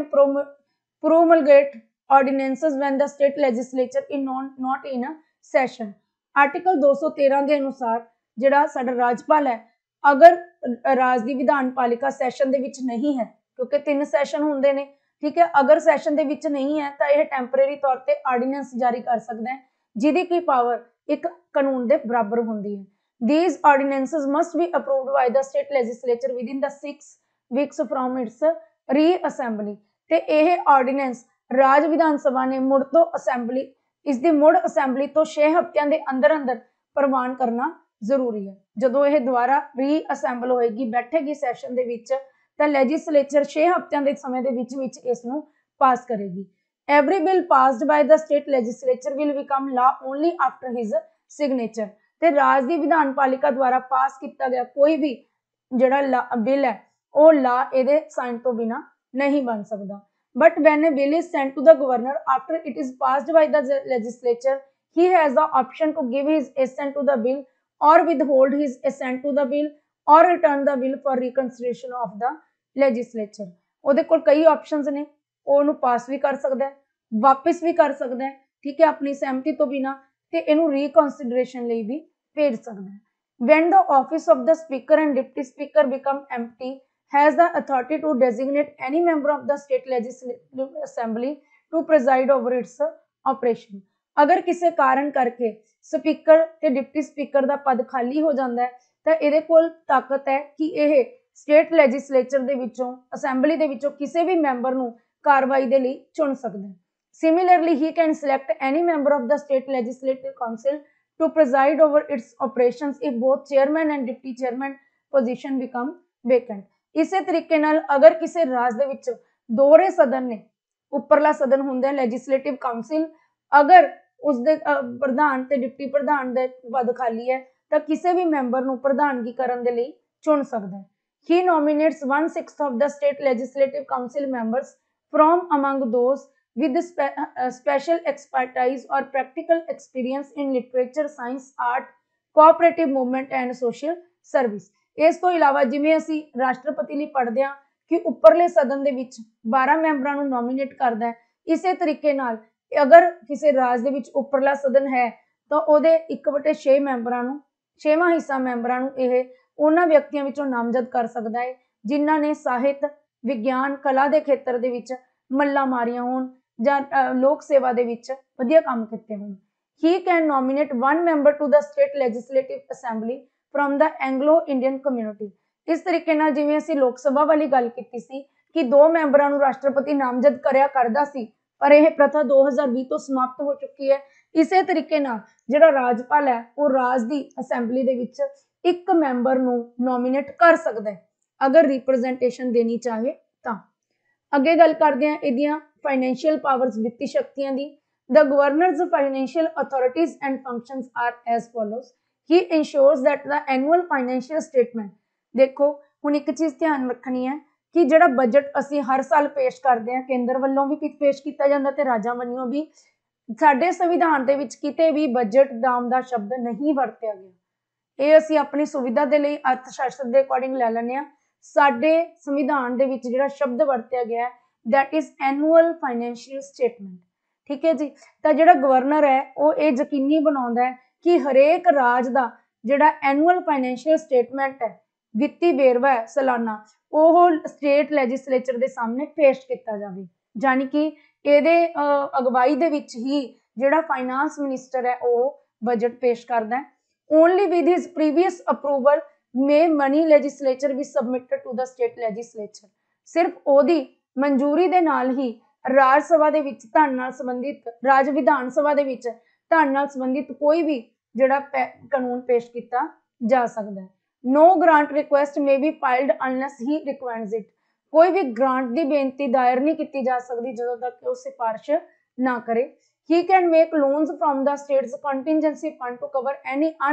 promulgate ordinances when the state legislature is not in a session। Article 213 ਦੇ ਅਨੁਸਾਰ ਜਿਹੜਾ ਸਾਡਾ ਰਾਜਪਾਲ ਹੈ, ਅਗਰ ਰਾਜ ਦੀ ਵਿਧਾਨ ਪਾਲਿਕਾ ਸੈਸ਼ਨ ਦੇ ਵਿੱਚ ਨਹੀਂ ਹੈ, ਕਿਉਂਕਿ 3 ਸੈਸ਼ਨ ਹੁੰਦੇ ਨੇ, ਠੀਕ ਹੈ, ਅਗਰ ਸੈਸ਼ਨ ਦੇ ਵਿੱਚ ਨਹੀਂ ਹੈ ਤਾਂ ਇਹ ਟੈਂਪਰੇਰੀ ਤੌਰ ਤੇ ਆਰਡੀਨੈਂਸ ਜਾਰੀ ਕਰ ਸਕਦਾ ਹੈ, ਜਿਹਦੀ ਕੀ ਪਾਵਰ ਇੱਕ ਕਾਨੂੰਨ ਦੇ ਬਰਾਬਰ ਹੁੰਦੀ ਹੈ। These ordinances must be approved by the state legislature within the 6 weeks from its reassembly। ਤੇ ਇਹ ਆਰਡੀਨੈਂਸ ਰਾਜ ਵਿਧਾਨ ਸਭਾ ਨੇ ਮੁੜ ਤੋਂ ਅਸੈਂਬਲੀ, ਇਸ ਦੀ ਮੁੜ ਅਸੈਂਬਲੀ ਤੋਂ 6 ਹਫ਼ਤਿਆਂ ਦੇ ਅੰਦਰ ਅੰਦਰ ਪ੍ਰਵਾਨ ਕਰਨਾ ਜ਼ਰੂਰੀ ਹੈ। ਜਦੋਂ ਇਹ ਦੁਬਾਰਾ ਰੀਅਸੈਂਬਲ ਹੋਏਗੀ, ਬੈਠੇਗੀ ਸੈਸ਼ਨ ਦੇ ਵਿੱਚ, ਤਾਂ ਲੈਜਿਸਲੇਚਰ 6 ਹਫ਼ਤਿਆਂ ਦੇ ਸਮੇਂ ਦੇ ਵਿੱਚ ਇਸ ਨੂੰ ਪਾਸ ਕਰੇਗੀ। Every bill passed by the state legislature will become law only after his signature। ਤੇ ਰਾਜ ਦੀ ਵਿਧਾਨ ਪਾਲਿਕਾ ਦੁਆਰਾ ਪਾਸ ਕੀਤਾ ਗਿਆ ਕੋਈ ਵੀ ਜਿਹੜਾ ਬਿੱਲ ਹੈ ਉਹ ਲਾ ਇਹਦੇ ਸਾਈਨ ਤੋਂ ਬਿਨਾ ਨਹੀਂ ਬਣ ਸਕਦਾ। But when a bill is sent to the governor after it is passed by the legislature, he has the option to give his assent to the bill or withhold his assent to the bill or return the bill for reconsideration of the legislature। ਉਹਦੇ ਕੋਲ ਕਈ options ਨੇ, ਉਹ ਉਹਨੂੰ ਪਾਸ ਵੀ ਕਰ ਸਕਦਾ ਹੈ, ਵਾਪਿਸ ਵੀ ਕਰ ਸਕਦਾ ਹੈ, ਠੀਕ ਹੈ, ਆਪਣੀ ਸਹਿਮਤੀ ਤੋਂ ਬਿਨਾ, ਤੇ ਇਹਨੂੰ ਰੀਕਨਸੀਡਰੇਸ਼ਨ ਲਈ ਵੀ ਭੇਜ ਸਕਦਾ ਹੈ। When the office of the speaker and deputy speaker become empty, has the authority to designate any member of the state legislative assembly to preside over its operation। ਅਗਰ ਕਿਸੇ ਕਾਰਨ ਕਰਕੇ ਸਪੀਕਰ ਤੇ ਡਿਪਟੀ ਸਪੀਕਰ ਦਾ ਪਦ ਖਾਲੀ ਹੋ ਜਾਂਦਾ ਹੈ ਤਾਂ ਇਹਦੇ ਕੋਲ ਤਾਕਤ ਹੈ ਕਿ ਇਹ ਸਟੇਟ ਲੈਜਿਸਲੇਚਰ ਦੇ ਵਿੱਚੋਂ, ਅਸੈਂਬਲੀ ਦੇ ਵਿੱਚੋਂ ਕਿਸੇ ਵੀ ਮੈਂਬਰ ਨੂੰ ਕਾਰਵਾਈ ਦੇ ਲਈ ਚੁਣ ਸਕਦਾ ਹੈ। Similarly, he can select any member of the state legislative council to preside over its operations if both chairman and deputy chairman position become vacant। ਇਸੇ ਤਰੀਕੇ ਨਾਲ ਅਗਰ ਕਿਸੇ ਰਾਜ ਦੇ ਵਿੱਚ ਦੋਹਰੇ ਸਦਨ ਨੇ, ਉੱਪਰਲਾ ਸਦਨ ਹੁੰਦਾ ਲੈਜਿਸਲੇਟਿਵ ਕਾਉਂਸਿਲ, ਅਗਰ ਉਸਦੇ ਪ੍ਰਧਾਨ ਤੇ ਡਿਪਟੀ ਪ੍ਰਧਾਨ ਦੇ ਪਦ ਖਾਲੀ ਹੈ ਤਾਂ ਕਿਸੇ ਵੀ ਮੈਂਬਰ ਨੂੰ ਪ੍ਰਧਾਨਗੀ ਕਰਨ ਦੇ ਲਈ ਚੁਣ ਸਕਦਾ ਹੈ। He nominates 1/6 of the state legislative council members from among those with special expertise or practical experience in literature, science, art, cooperative movement and social service। ਇਸ ਤੋਂ ਇਲਾਵਾ ਜਿਵੇਂ ਅਸੀਂ ਰਾਸ਼ਟਰਪਤੀ ਲਈ ਪੜ੍ਹਦੇ ਹਾਂ ਕਿ ਉੱਪਰਲੇ ਸਦਨ ਦੇ ਵਿੱਚ 12 ਮੈਂਬਰਾਂ ਨੂੰ ਨੋਮੀਨੇਟ ਕਰਦਾ ਹੈ, ਇਸੇ ਤਰੀਕੇ ਨਾਲ ਅਗਰ ਕਿਸੇ ਰਾਜ ਦੇ ਵਿੱਚ ਉੱਪਰਲਾ ਸਦਨ ਹੈ ਤਾਂ ਉਹਦੇ 1/6 ਮੈਂਬਰਾਂ ਨੂੰ, 6ਵਾਂ ਹਿੱਸਾ ਮੈਂਬਰਾਂ ਨੂੰ ਇਹ ਉਹਨਾਂ ਵਿਅਕਤੀਆਂ ਵਿੱਚੋਂ ਨਾਮਜ਼ਦ ਕਰ ਸਕਦਾ ਹੈ ਜਿਨ੍ਹਾਂ ਨੇ ਸਾਹਿਤ, ਵਿਗਿਆਨ, ਕਲਾ ਦੇ ਖੇਤਰ ਦੇ ਵਿੱਚ ਮੱਲਾਂ ਮਾਰੀਆਂ ਹੋਣ ਜਾਂ ਲੋਕ ਸੇਵਾ ਦੇ ਵਿੱਚ ਵਧੀਆ ਕੰਮ ਕੀਤੇ ਹੋਣ। He can nominate 1 member to the state legislative assembly from the Anglo-Indian community। ਇਸ ਤਰੀਕੇ ਨਾਲ ਜਿਵੇਂ ਅਸੀਂ ਲੋਕ ਸਭਾ ਵਾਲੀ ਗੱਲ ਕੀਤੀ ਸੀ ਕਿ 2 ਮੈਂਬਰਾਂ ਨੂੰ ਰਾਸ਼ਟਰਪਤੀ ਨਾਮਜ਼ਦ ਕਰਿਆ ਕਰਦਾ ਸੀ, ਪਰ ਇਹ ਪ੍ਰਥਾ 2020 ਤੋਂ ਸਮਾਪਤ ਹੋ ਚੁੱਕੀ ਹੈ। ਇਸੇ ਤਰੀਕੇ ਨਾਲ ਜਿਹੜਾ ਰਾਜਪਾਲ ਹੈ ਉਹ ਰਾਜ ਦੀ ਅਸੈਂਬਲੀ ਦੇ ਵਿੱਚ 1 ਮੈਂਬਰ ਨੂੰ ਨੋਮੀਨੇਟ ਕਰ ਸਕਦਾ ਹੈ ਅਗਰ ਰਿਪਰੈਜ਼ੈਂਟੇਸ਼ਨ ਦੇਣੀ ਚਾਹੇ ਤਾਂ। ਅੱਗੇ ਗੱਲ ਕਰਦੇ ਹਾਂ ਇਹਦੀਆਂ ਫਾਈਨੈਂਸ਼ੀਅਲ ਪਾਵਰਸ, ਵਿੱਤੀ ਸ਼ਕਤੀਆਂ ਦੀ। The governor's financial authorities and functions are as follows। He ensures that the annual financial statement, ਦੇਖੋ ਹੁਣ ਇੱਕ ਚੀਜ਼ ਧਿਆਨ ਰੱਖਣੀ ਹੈ ਕਿ ਜਿਹੜਾ ਬਜਟ ਅਸੀਂ ਹਰ ਸਾਲ ਪੇਸ਼ ਕਰਦੇ ਹਾਂ, ਕੇਂਦਰ ਵੱਲੋਂ ਵੀ ਪੇਸ਼ ਕੀਤਾ ਜਾਂਦਾ ਤੇ ਰਾਜਾਂ ਵੱਲੋਂ ਵੀ, ਸਾਡੇ ਸੰਵਿਧਾਨ ਦੇ ਵਿੱਚ ਕਿਤੇ ਵੀ ਬਜਟ ਨਾਮ ਦਾ ਸ਼ਬਦ ਨਹੀਂ ਵਰਤਿਆ ਗਿਆ। ਇਹ ਅਸੀਂ ਆਪਣੀ ਸੁਵਿਧਾ ਦੇ ਲਈ ਅਰਥ ਸ਼ਾਸਤਰ ਦੇ ਅਕੋਰਡਿੰਗ ਲੈ ਲੈਂਦੇ ਹਾਂ। ਸਾਡੇ ਸੰਵਿਧਾਨ ਦੇ ਵਿੱਚ ਜਿਹੜਾ ਸ਼ਬਦ ਵਰਤਿਆ ਗਿਆ that is annual financial statement, ਠੀਕ ਹੈ ਜੀ। ਤਾਂ ਜਿਹੜਾ ਗਵਰਨਰ ਹੈ ਉਹ ਇਹ ਯਕੀਨੀ ਬਣਾਉਂਦਾ ਹੈ ਕਿ ਹਰੇਕ ਰਾਜ ਦਾ ਜਿਹੜਾ ਐਨੂਅਲ ਫਾਈਨੈਂਸ਼ੀਅਲ ਸਟੇਟਮੈਂਟ ਹੈ, ਵਿੱਤੀ ਵੇਰਵਾ ਹੈ ਸਾਲਾਨਾ, ਉਹ ਸਟੇਟ ਲੈਜਿਸਲੇਚਰ ਦੇ ਸਾਹਮਣੇ ਪੇਸ਼ ਕੀਤਾ ਜਾਵੇ। ਜਾਨੀ ਕਿ ਇਹਦੇ ਅਗਵਾਈ ਦੇ ਵਿੱਚ ਹੀ ਜਿਹੜਾ ਫਾਈਨਾਂਸ ਮਿਨਿਸਟਰ ਹੈ ਉਹ ਬਜਟ ਪੇਸ਼ ਕਰਦਾ ਹੈ। Only with his previous approval may money legislature be submitted to the state legislature. ਸਿਰਫ ਉਹਦੀ ਮਨਜ਼ੂਰੀ ਦੇ ਨਾਲ ਹੀ ਰਾਜ ਸਭਾ ਦੇ ਵਿੱਚ ਧਨ ਨਾਲ ਸੰਬੰਧਿਤ, ਰਾਜ ਵਿਧਾਨ ਸਭਾ ਦੇ ਵਿੱਚ ਧਨ ਨਾਲ ਸੰਬੰਧਿਤ ਕੋਈ ਵੀ ਜਿਹੜਾ ਕਾਨੂੰਨ ਪੇਸ਼ ਕੀਤਾ ਜਾ ਸਕਦਾ ਹੈ। No grant request may be filed unless he recommends it। ਕੋਈ ਵੀ ਗ੍ਰਾਂਟ ਦੀ ਬੇਨਤੀ ਦਾਇਰ ਨਹੀਂ ਕੀਤੀ ਜਾ ਸਕਦੀ ਜਦੋਂ ਤੱਕ ਉਹ ਸਿਫਾਰਿਸ਼ ਨਾ ਕਰੇ। He can make loans from the state's contingency fund to cover any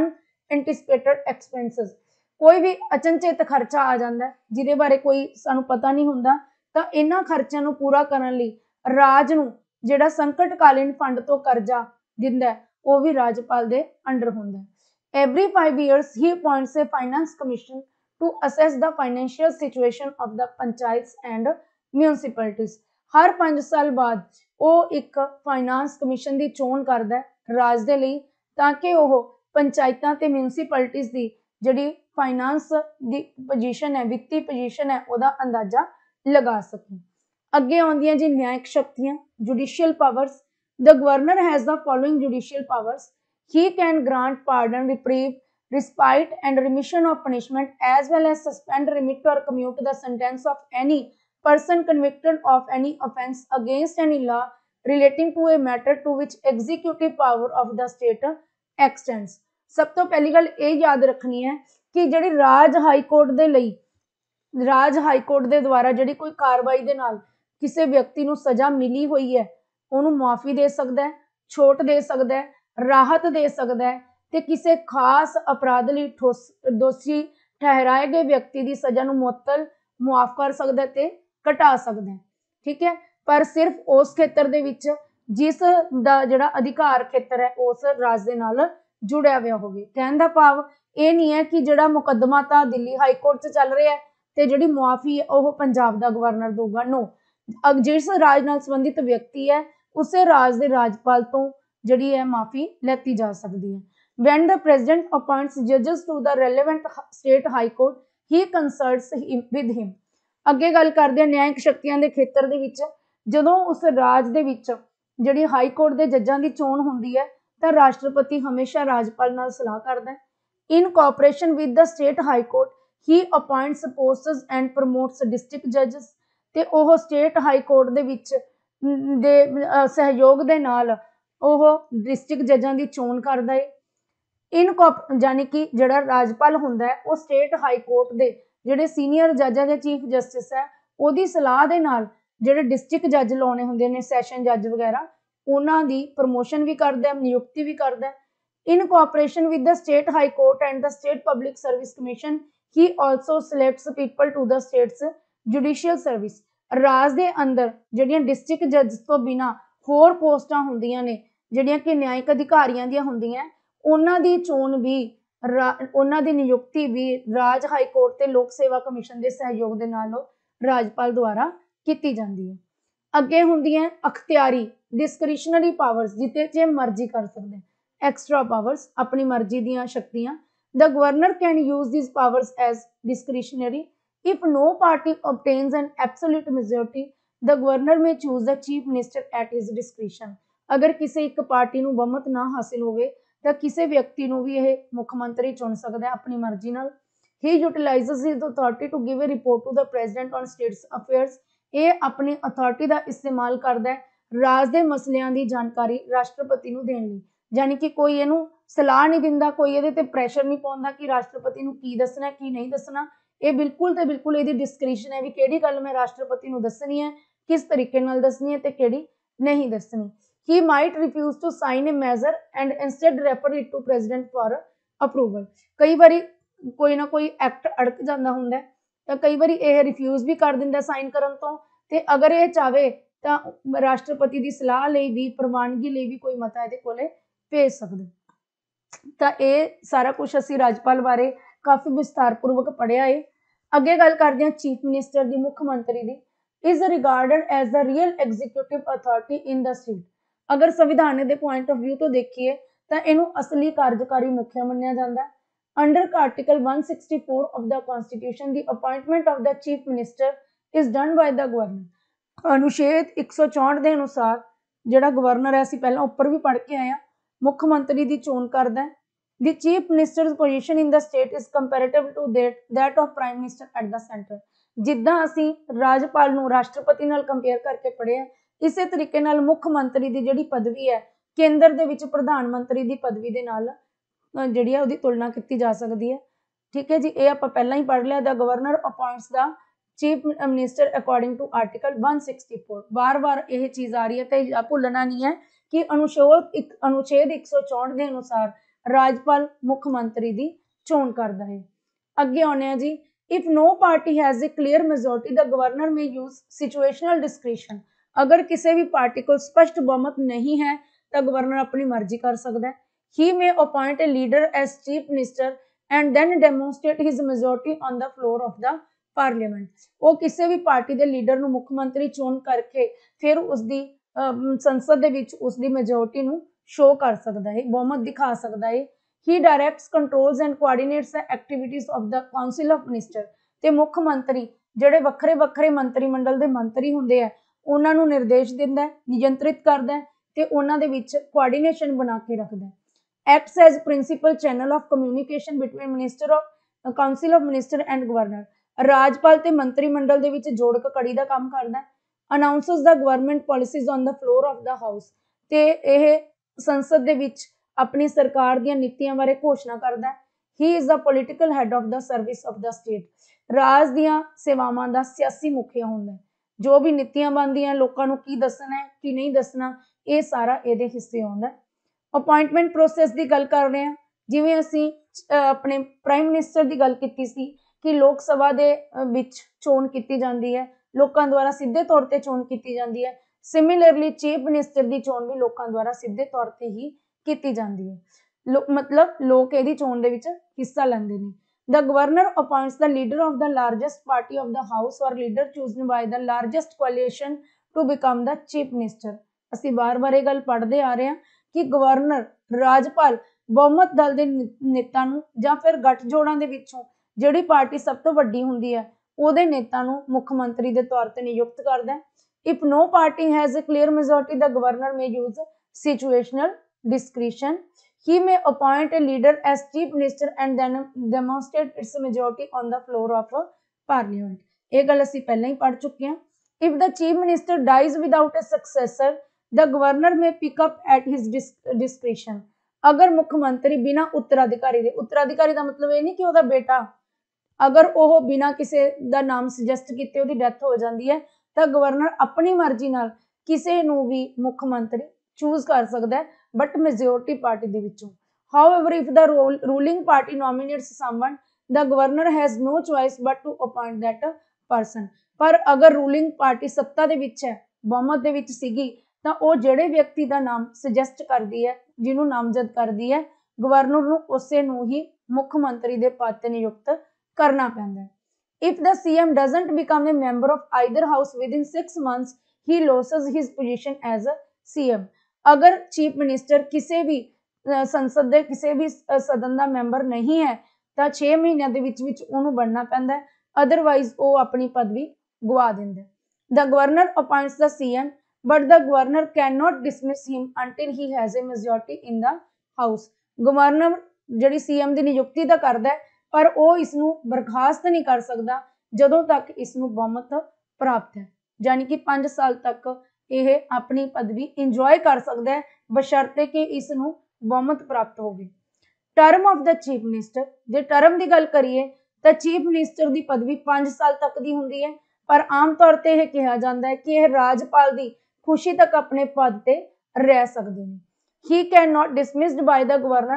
anticipated expenses. कोई भी अचनचेत खर्चा आ जाता है जिहदे बारे कोई सानू पता नहीं हुंदा, ਤਾਂ इन्हां खर्चों ਨੂੰ पूरा ਕਰਨ ਲਈ ਰਾਜ ਨੂੰ ਜਿਹੜਾ ਸੰਕਟਕਾਲੀਨ ਫੰਡ ਤੋਂ ਕਰਜ਼ਾ ਦਿੰਦਾ ਹੈ ਉਹ ਵੀ ਰਾਜਪਾਲ ਦੇ ਅੰਡਰ ਹੁੰਦਾ ਹੈ। Every 5 years he appoints a finance commission to assess the financial situation of the panchayats and municipalities। हर 5 साल बाद ਉਹ ਇੱਕ ਫਾਈਨਾਂਸ ਕਮਿਸ਼ਨ ਦੀ ਚੋਣ ਕਰਦਾ ਹੈ ਰਾਜ ਦੇ ਲਈ, ਤਾਂ ਕਿ ਉਹ ਪੰਚਾਇਤਾਂ ਤੇ ਮਿਊਨਿਸਪੈਲਿਟੀਜ਼ ਦੀ ਜਿਹੜੀ ਫਾਈਨਾਂਸ ਦੀ ਪੋਜੀਸ਼ਨ ਹੈ, ਵਿੱਤੀ ਪੋਜੀਸ਼ਨ ਹੈ, ਉਹਦਾ ਅੰਦਾਜ਼ਾ लगा सकें। अगे आउंदियां जी न्यायिक शक्तियां, judicial powers. The governor has the following judicial powers. He can grant pardon, reprieve, respite and remission of punishment as well as suspend, remit or commute the sentence of any person convicted of any offence against any law relating to a matter to which executive power of the state extends। सब तो पहली गल ये याद रखनी है कि जिहड़ी राज हाई कोर्ट दे लई राज हाई कोर्ट के द्वारा जी कोई कार्रवाई के नाल किसी व्यक्ति को सज़ा मिली हुई है उन्होंने मुआफ़ी दे सकता है, छूट दे सकता है, राहत दे सकता है, तो किसी खास अपराध लई दोषी ठहराए गए व्यक्ति की सज़ा को मुअत्तल मुआफ़ कर सकता है ते घटा सकता है। ठीक है, पर सिर्फ उस खेत्र दे विच जिस दा जिहड़ा अधिकार खेत्र है उस राज दे नाल जुड़िया हुआ होवे। कहण दा भाव ये नहीं है कि जिहड़ा मुकदमा तां दिल्ली हाई कोर्ट च चल रहा है ਤੇ ਜਿਹੜੀ ਮੁਆਫੀ ਹੈ ਉਹ ਪੰਜਾਬ ਦਾ ਗਵਰਨਰ ਦਊਗਾ। नो, जिस राज नाल संबंधित व्यक्ति है उसे राज के राजपाल तो जिहड़ी है माफी लैती जा सकती है। When the president appoints judges to the relevant state high court, he consults with him। ਅੱਗੇ ਗੱਲ ਕਰਦੇ ਹਾਂ ਨਿਆਇਕ ਸ਼ਕਤੀਆਂ ਦੇ ਖੇਤਰ ਦੇ ਵਿੱਚ। ਜਦੋਂ ਉਸ ਰਾਜ ਦੇ ਵਿੱਚ ਜਿਹੜੀ ਹਾਈ ਕੋਰਟ ਦੇ ਜੱਜਾਂ ਦੀ ਚੋਣ ਹੁੰਦੀ ਹੈ ਤਾਂ ਰਾਸ਼ਟਰਪਤੀ ਹਮੇਸ਼ਾ ਰਾਜਪਾਲ ਨਾਲ ਸਲਾਹ ਕਰਦਾ ਹੈ। In cooperation with the state high court, he appoints posts and promotes district judges। ਤੇ ਉਹ ਸਟੇਟ ਹਾਈ ਕੋਰਟ ਦੇ ਵਿੱਚ ਦੇ ਸਹਿਯੋਗ ਦੇ ਨਾਲ ਉਹ ਡਿਸਟ੍ਰਿਕਟ ਜੱਜਾਂ ਦੀ ਚੋਣ ਕਰਦਾ ਹੈ। यानी कि ਜਿਹੜਾ ਰਾਜਪਾਲ ਹੁੰਦਾ ਹੈ ਉਹ ਸਟੇਟ ਹਾਈ ਕੋਰਟ ਦੇ ਜਿਹੜੇ ਸੀਨੀਅਰ ਜੱਜ ਜਾਂ ਚੀਫ ਜਸਟਿਸ ਹੈ ਉਹਦੀ ਸਲਾਹ ਦੇ ਨਾਲ ਜਿਹੜੇ ਡਿਸਟ੍ਰਿਕਟ ਜੱਜ ਲਾਉਣੇ ਹੁੰਦੇ ਨੇ, ਸੈਸ਼ਨ ਜੱਜ ਵਗੈਰਾ, ਉਹਨਾਂ ਦੀ ਪ੍ਰਮੋਸ਼ਨ ਵੀ ਕਰਦਾ ਹੈ, ਨਿਯੁਕਤੀ ਵੀ ਕਰਦਾ ਹੈ। In cooperation with the state high court and the state public service commission, he also selects people to the state's judicial service। ਰਾਜ ਦੇ ਅੰਦਰ ਜਿਹੜੀਆਂ ਡਿਸਟ੍ਰਿਕਟ ਜੱਜ ਤੋਂ ਬਿਨਾ ਹੋਰ ਪੋਸਟਾਂ ਹੁੰਦੀਆਂ ਨੇ ਜਿਹੜੀਆਂ ਕਿ ਨਿਆਇਕ ਅਧਿਕਾਰੀਆਂ ਦੀਆਂ ਹੁੰਦੀਆਂ, ਉਹਨਾਂ ਦੀ ਚੋਣ ਵੀ ਉਹਨਾਂ ਦੀ ਨਿਯੁਕਤੀ ਵੀ ਰਾਜ ਹਾਈ ਕੋਰਟ ਤੇ ਲੋਕ ਸੇਵਾ ਕਮਿਸ਼ਨ ਦੇ ਸਹਿਯੋਗ ਦੇ ਨਾਲ ਰਾਜਪਾਲ ਦੁਆਰਾ ਕੀਤੀ ਜਾਂਦੀ ਹੈ। ਅੱਗੇ ਹੁੰਦੀਆਂ ਅਖਤਿਆਰੀ ਡਿਸਕ੍ਰਿਸ਼ਨਰੀ ਪਾਵਰਸ, ਜਿੱਤੇ ਜੇ ਮਰਜ਼ੀ ਕਰ ਸਕਦੇ, एक्स्ट्रा पावर्स अपनी मर्जी दियां शक्तियां। The governor can use these powers as discretionary। If no party obtains an absolute majority, the governor may choose the chief minister at his discretion। अगर किसी एक पार्टी ਨੂੰ बहुमत ना हासिल होवे ਤਾਂ ਕਿਸੇ ਵਿਅਕਤੀ ਨੂੰ ਵੀ ਇਹ ਮੁੱਖ ਮੰਤਰੀ ਚੁਣ ਸਕਦਾ ਹੈ ਆਪਣੀ ਮਰਜ਼ੀ ਨਾਲ। He utilizes his authority to give a report to the president on state's affairs। ਇਹ ਆਪਣੀ ਅਥਾਰਟੀ ਦਾ ਇਸਤੇਮਾਲ ਕਰਦਾ ਹੈ ਰਾਜ ਦੇ ਮਸਲਿਆਂ ਦੀ ਜਾਣਕਾਰੀ ਰਾਸ਼ਟਰਪਤੀ ਨੂੰ ਦੇਣ ਲਈ। यानी कि कोई इनू सलाह नहीं दिंदा, कोई ये ते प्रेशर नहीं पाउंदा कि राष्ट्रपति नूं की दसना की नहीं दसना। ये बिल्कुल ते बिल्कुल इहदी डिस्क्रिशन है भी किहड़ी गल मैं राष्ट्रपति नूं दसनी है, किस तरीके नाल दसनी है ते किहड़ी नहीं दसनी। He might refuse to sign a measure and instead refer it to president for approval। कई बारी कोई ना कोई एक्ट अड़क जाता हुंदा तां कई बारी यह रिफ्यूज भी कर दिंदा साइन करन तो, ते अगर यह चाहे तां राष्ट्रपति की सलाह लई भी प्रवानगी लई भी कोई मता इहदे कोले भेज सकते। तो ये सारा कुछ असी राजपाल बारे काफ़ी विस्तारपूर्वक पढ़िया है। अगे गल करते हैं चीफ मिनिस्टर की, मुख्यमंत्री की। Is regarded as the real executive authority in the state. अगर संविधान के पॉइंट ऑफ व्यू तो देखिए तो इनू असली कार्यकारी मुखिया मन्निया जाता है। Under article 164 of the constitution the appointment of the chief minister is done by the governor. अनुच्छेद 164 के अनुसार जिहड़ा गवर्नर है, असीं पहलां उपर भी पढ़ के आए, मुख्य मंत्री की चोन करता है। The chief minister's position in the state is comparative to that of prime minister at the center। जिद्दां असी राजपाल नूं राष्ट्रपति नाल कंपेयर करके पढ़े, इसे तरीके नाल मुख्य मंत्री की जिहड़ी पदवी है केंद्र दे विच प्रधान मंत्री की पदवी दे नाल जिहड़ी है उहदी तुलना की जा सकती है। ठीक है जी, ये आपां पहलां ही पढ़ लिया। The governor appoints the chief minister according to article 164। बार बार यह चीज़ आ रही है तो भुलना नहीं है कि अनुच्छेद 164 के अनुसार ਰਾਜਪਾਲ ਮੁੱਖ ਮੰਤਰੀ ਦੀ ਚੋਣ ਕਰਦਾ ਹੈ। ਅੱਗੇ ਆਉਂਦੇ ਆ ਜੀ, if no party has a clear majority the governor may use situational discretion। ਅਗਰ ਕਿਸੇ ਵੀ ਪਾਰਟੀ ਕੋਲ ਸਪਸ਼ਟ ਬਹੁਮਤ ਨਹੀਂ ਹੈ ਤਾਂ ਗਵਰਨਰ ਆਪਣੀ ਮਰਜ਼ੀ ਕਰ ਸਕਦਾ ਹੈ। he may appoint a leader as chief minister and then demonstrate his majority on the floor of the parliament। ਉਹ ਕਿਸੇ ਵੀ ਪਾਰਟੀ ਦੇ ਲੀਡਰ ਨੂੰ ਮੁੱਖ ਮੰਤਰੀ ਚੋਣ ਕਰਕੇ ਫਿਰ ਉਸਦੀ ਸੰਸਦ ਦੇ ਵਿੱਚ ਉਸਦੀ ਮੈਜੋਰਟੀ ਨੂੰ ਸ਼ੋ ਕਰ ਸਕਦਾ ਹੈ, ਬਹੁਮਤ ਦਿਖਾ ਸਕਦਾ ਹੈ। he directs, controls and coordinates the activities of the council of minister। ਤੇ ਮੁੱਖ ਮੰਤਰੀ ਜਿਹੜੇ ਵੱਖਰੇ ਵੱਖਰੇ ਮੰਤਰੀ ਮੰਡਲ ਦੇ ਮੰਤਰੀ ਹੁੰਦੇ ਆ ਉਹਨਾਂ ਨੂੰ ਨਿਰਦੇਸ਼ ਦਿੰਦਾ ਹੈ, ਨਿਯੰਤਰਿਤ ਕਰਦਾ ਹੈ ਤੇ ਉਹਨਾਂ ਦੇ ਵਿੱਚ ਕੋਆਰਡੀਨੇਸ਼ਨ ਬਣਾ ਕੇ ਰੱਖਦਾ ਹੈ। acts as principal channel of communication between minister of council of minister and governor। ਰਾਜਪਾਲ ਤੇ ਮੰਤਰੀ ਮੰਡਲ ਦੇ ਵਿੱਚ ਜੋੜਕ ਕੜੀ ਦਾ ਕੰਮ ਕਰਦਾ ਹੈ। announces the government policies on the floor of the house। ਤੇ ਇਹ ਸੰਸਦ ਦੇ ਵਿੱਚ ਆਪਣੀ ਸਰਕਾਰ ਦੀਆਂ ਨੀਤੀਆਂ ਬਾਰੇ ਘੋਸ਼ਣਾ ਕਰਦਾ ਹੈ। he is the political head of the service of the state। ਰਾਜ ਦੀਆਂ ਸੇਵਾਵਾਂ ਦਾ ਸਿਆਸੀ ਮੁਖੀਆ ਹੁੰਦਾ ਹੈ। ਜੋ ਵੀ ਨੀਤੀਆਂ ਬਣਦੀਆਂ ਲੋਕਾਂ ਨੂੰ ਕੀ ਦੱਸਣਾ ਹੈ ਕੀ ਨਹੀਂ ਦੱਸਣਾ ਇਹ ਸਾਰਾ ਇਹਦੇ ਹਿੱਸੇ ਆਉਂਦਾ ਹੈ। ਅਪਾਇੰਟਮੈਂਟ ਪ੍ਰੋਸੈਸ ਦੀ ਗੱਲ ਕਰ ਰਹੇ ਹਾਂ, ਜਿਵੇਂ ਅਸੀਂ ਆਪਣੇ ਪ੍ਰਾਈਮ ਮਿਨਿਸਟਰ ਦੀ ਗੱਲ ਕੀਤੀ ਸੀ ਕਿ ਲੋਕ ਸਭਾ ਦੇ ਵਿੱਚ ਚੋਣ ਕੀਤੀ ਜਾਂਦੀ ਹੈ, ਲੋਕਾਂ ਦੁਆਰਾ ਸਿੱਧੇ ਤੌਰ ਤੇ ਚੋਣ ਕੀਤੀ ਜਾਂਦੀ ਹੈ। ਸਿਮਿਲਰਲੀ ਚੀਫ ਮਿਨਿਸਟਰ ਦੀ ਚੋਣ ਵੀ ਲੋਕਾਂ ਦੁਆਰਾ ਸਿੱਧੇ ਤੌਰ ਤੇ ਹੀ ਕੀਤੀ ਜਾਂਦੀ ਹੈ, ਮਤਲਬ ਲੋਕ ਇਹਦੀ ਚੋਣ ਦੇ ਵਿੱਚ ਹਿੱਸਾ ਲੈਂਦੇ ਨੇ। The governor appoints the leader of the largest party of the house or leader chosen by the largest coalition to become the chief minister। ਅਸੀਂ ਬਾਰ-ਬਾਰ ਇਹ ਗੱਲ ਪੜ੍ਹਦੇ ਆ ਰਹੇ ਹਾਂ ਕਿ ਗਵਰਨਰ ਰਾਜਪਾਲ ਬਹੁਮਤ ਦਲ ਦੇ ਨੇਤਾ ਨੂੰ ਜਾਂ ਫਿਰ ਗੱਠਜੋੜਾਂ ਦੇ ਵਿੱਚੋਂ ਜਿਹੜੀ ਪਾਰਟੀ ਸਭ ਤੋਂ ਵੱਡੀ ਹੁੰਦੀ ਹੈ ਉਹਦੇ ਨੇਤਾ ਨੂੰ ਮੁੱਖ ਮੰਤਰੀ ਦੇ ਤੌਰ ਤੇ ਨਿਯੁਕਤ ਕਰਦਾ ਹੈ। If no party has a clear majority the governor may use situational discretion। he may appoint a leader as chief minister and then demonstrate its majority on the floor of parliament। ਇਹ ਗੱਲ ਅਸੀਂ ਪਹਿਲਾਂ ਹੀ ਪੜ੍ਹ ਚੁੱਕੇ ਹਾਂ। if the chief minister dies without a successor the governor may pick up at his discretion। ਅਗਰ ਮੁੱਖ ਮੰਤਰੀ ਬਿਨਾਂ ਉੱਤਰਾਧਿਕਾਰੀ ਦਾ ਮਤਲਬ ਇਹ ਨਹੀਂ ਕਿ ਉਹਦਾ ਬੇਟਾ, ਅਗਰ ਉਹ ਬਿਨਾਂ ਕਿਸੇ ਦਾ ਨਾਮ ਸੁਜੈਸਟ ਕੀਤੇ ਉਹਦੀ ਡੈਥ ਹੋ ਜਾਂਦੀ ਹੈ ਤਾਂ ਗਵਰਨਰ ਆਪਣੀ ਮਰਜ਼ੀ ਨਾਲ ਕਿਸੇ ਨੂੰ ਵੀ ਮੁੱਖ ਮੰਤਰੀ ਚੂਜ਼ ਕਰ ਸਕਦਾ ਹੈ, ਬਟ ਮੈਜੋਰਟੀ ਪਾਰਟੀ ਦੇ ਵਿੱਚੋਂ। however if the ruling party nominates someone the governor has no choice but to appoint that person। ਪਰ ਅਗਰ ਰੂਲਿੰਗ ਪਾਰਟੀ ਸੱਤਾ ਦੇ ਵਿੱਚ ਹੈ, ਬਹੁਮਤ ਦੇ ਵਿੱਚ ਸੀਗੀ ਤਾਂ ਉਹ ਜਿਹੜੇ ਵਿਅਕਤੀ ਦਾ ਨਾਮ ਸੁਜੈਸਟ ਕਰਦੀ ਹੈ, ਜਿਹਨੂੰ ਨਾਮਜ਼ਦ ਕਰਦੀ ਹੈ, ਗਵਰਨਰ ਨੂੰ ਉਸੇ ਨੂੰ ਹੀ ਮੁੱਖ ਮੰਤਰੀ ਦੇ ਪਦ ਤੇ ਨਿਯੁਕਤ ਕਰਨਾ ਪੈਂਦਾ ਹੈ। if the CM doesn't become a member of either house within 6 months he loses his position as a CM। ਅਗਰ ਚੀਫ ਮਿਨਿਸਟਰ ਕਿਸੇ ਵੀ ਸੰਸਦ ਦੇ ਕਿਸੇ ਵੀ ਸਦਨ ਦਾ ਮੈਂਬਰ ਨਹੀਂ ਹੈ ਤਾਂ 6 ਮਹੀਨਿਆਂ ਦੇ ਵਿੱਚ ਉਹਨੂੰ ਬਣਨਾ ਪੈਂਦਾ ਹੈ, ਅਦਰਵਾਈਜ਼ ਉਹ ਆਪਣੀ ਪਦਵੀ ਗਵਾ ਦਿੰਦਾ ਹੈ। the governor appoints the CM but the governor cannot dismiss him until he has a majority in the house। Governor ਜਿਹੜੀ CM ਦੀ ਨਿਯੁਕਤੀ ਤਾਂ ਕਰਦਾ ਹੈ ਪਰ ਉਹ ਇਸ ਨੂੰ ਬਰਖਾਸਤ ਨਹੀਂ ਕਰ ਸਕਦਾ ਜਦੋਂ ਤੱਕ ਇਸ ਨੂੰ ਬਹੁਮਤ ਪ੍ਰਾਪਤ ਹੈ, ਯਾਨੀ ਕਿ 5 ਸਾਲ ਤੱਕ ਇਹ ਆਪਣੀ ਪਦਵੀ ਇੰਜੋਏ ਕਰ ਸਕਦਾ ਹੈ ਬਸ਼ਰਤੇ ਕਿ ਇਸ ਨੂੰ ਬਹੁਮਤ ਪ੍ਰਾਪਤ ਹੋਵੇ। Term of the chief minister, ਜੇ ਟਰਮ ਦੀ ਗੱਲ ਕਰੀਏ ਤਾਂ ਚੀਫ ਮਿਨਿਸਟਰ ਦੀ ਪਦਵੀ 5 ਸਾਲ ਤੱਕ ਦੀ ਹੁੰਦੀ ਹੈ, ਪਰ ਆਮ ਤੌਰ ਤੇ ਇਹ ਕਿਹਾ ਜਾਂਦਾ ਹੈ ਕਿ ਇਹ ਰਾਜਪਾਲ ਦੀ ਖੁਸ਼ੀ ਤੱਕ ਆਪਣੇ ਪਦ ਤੇ ਰਹਿ ਸਕਦੇ ਨੇ। he cannot dismissed by the governor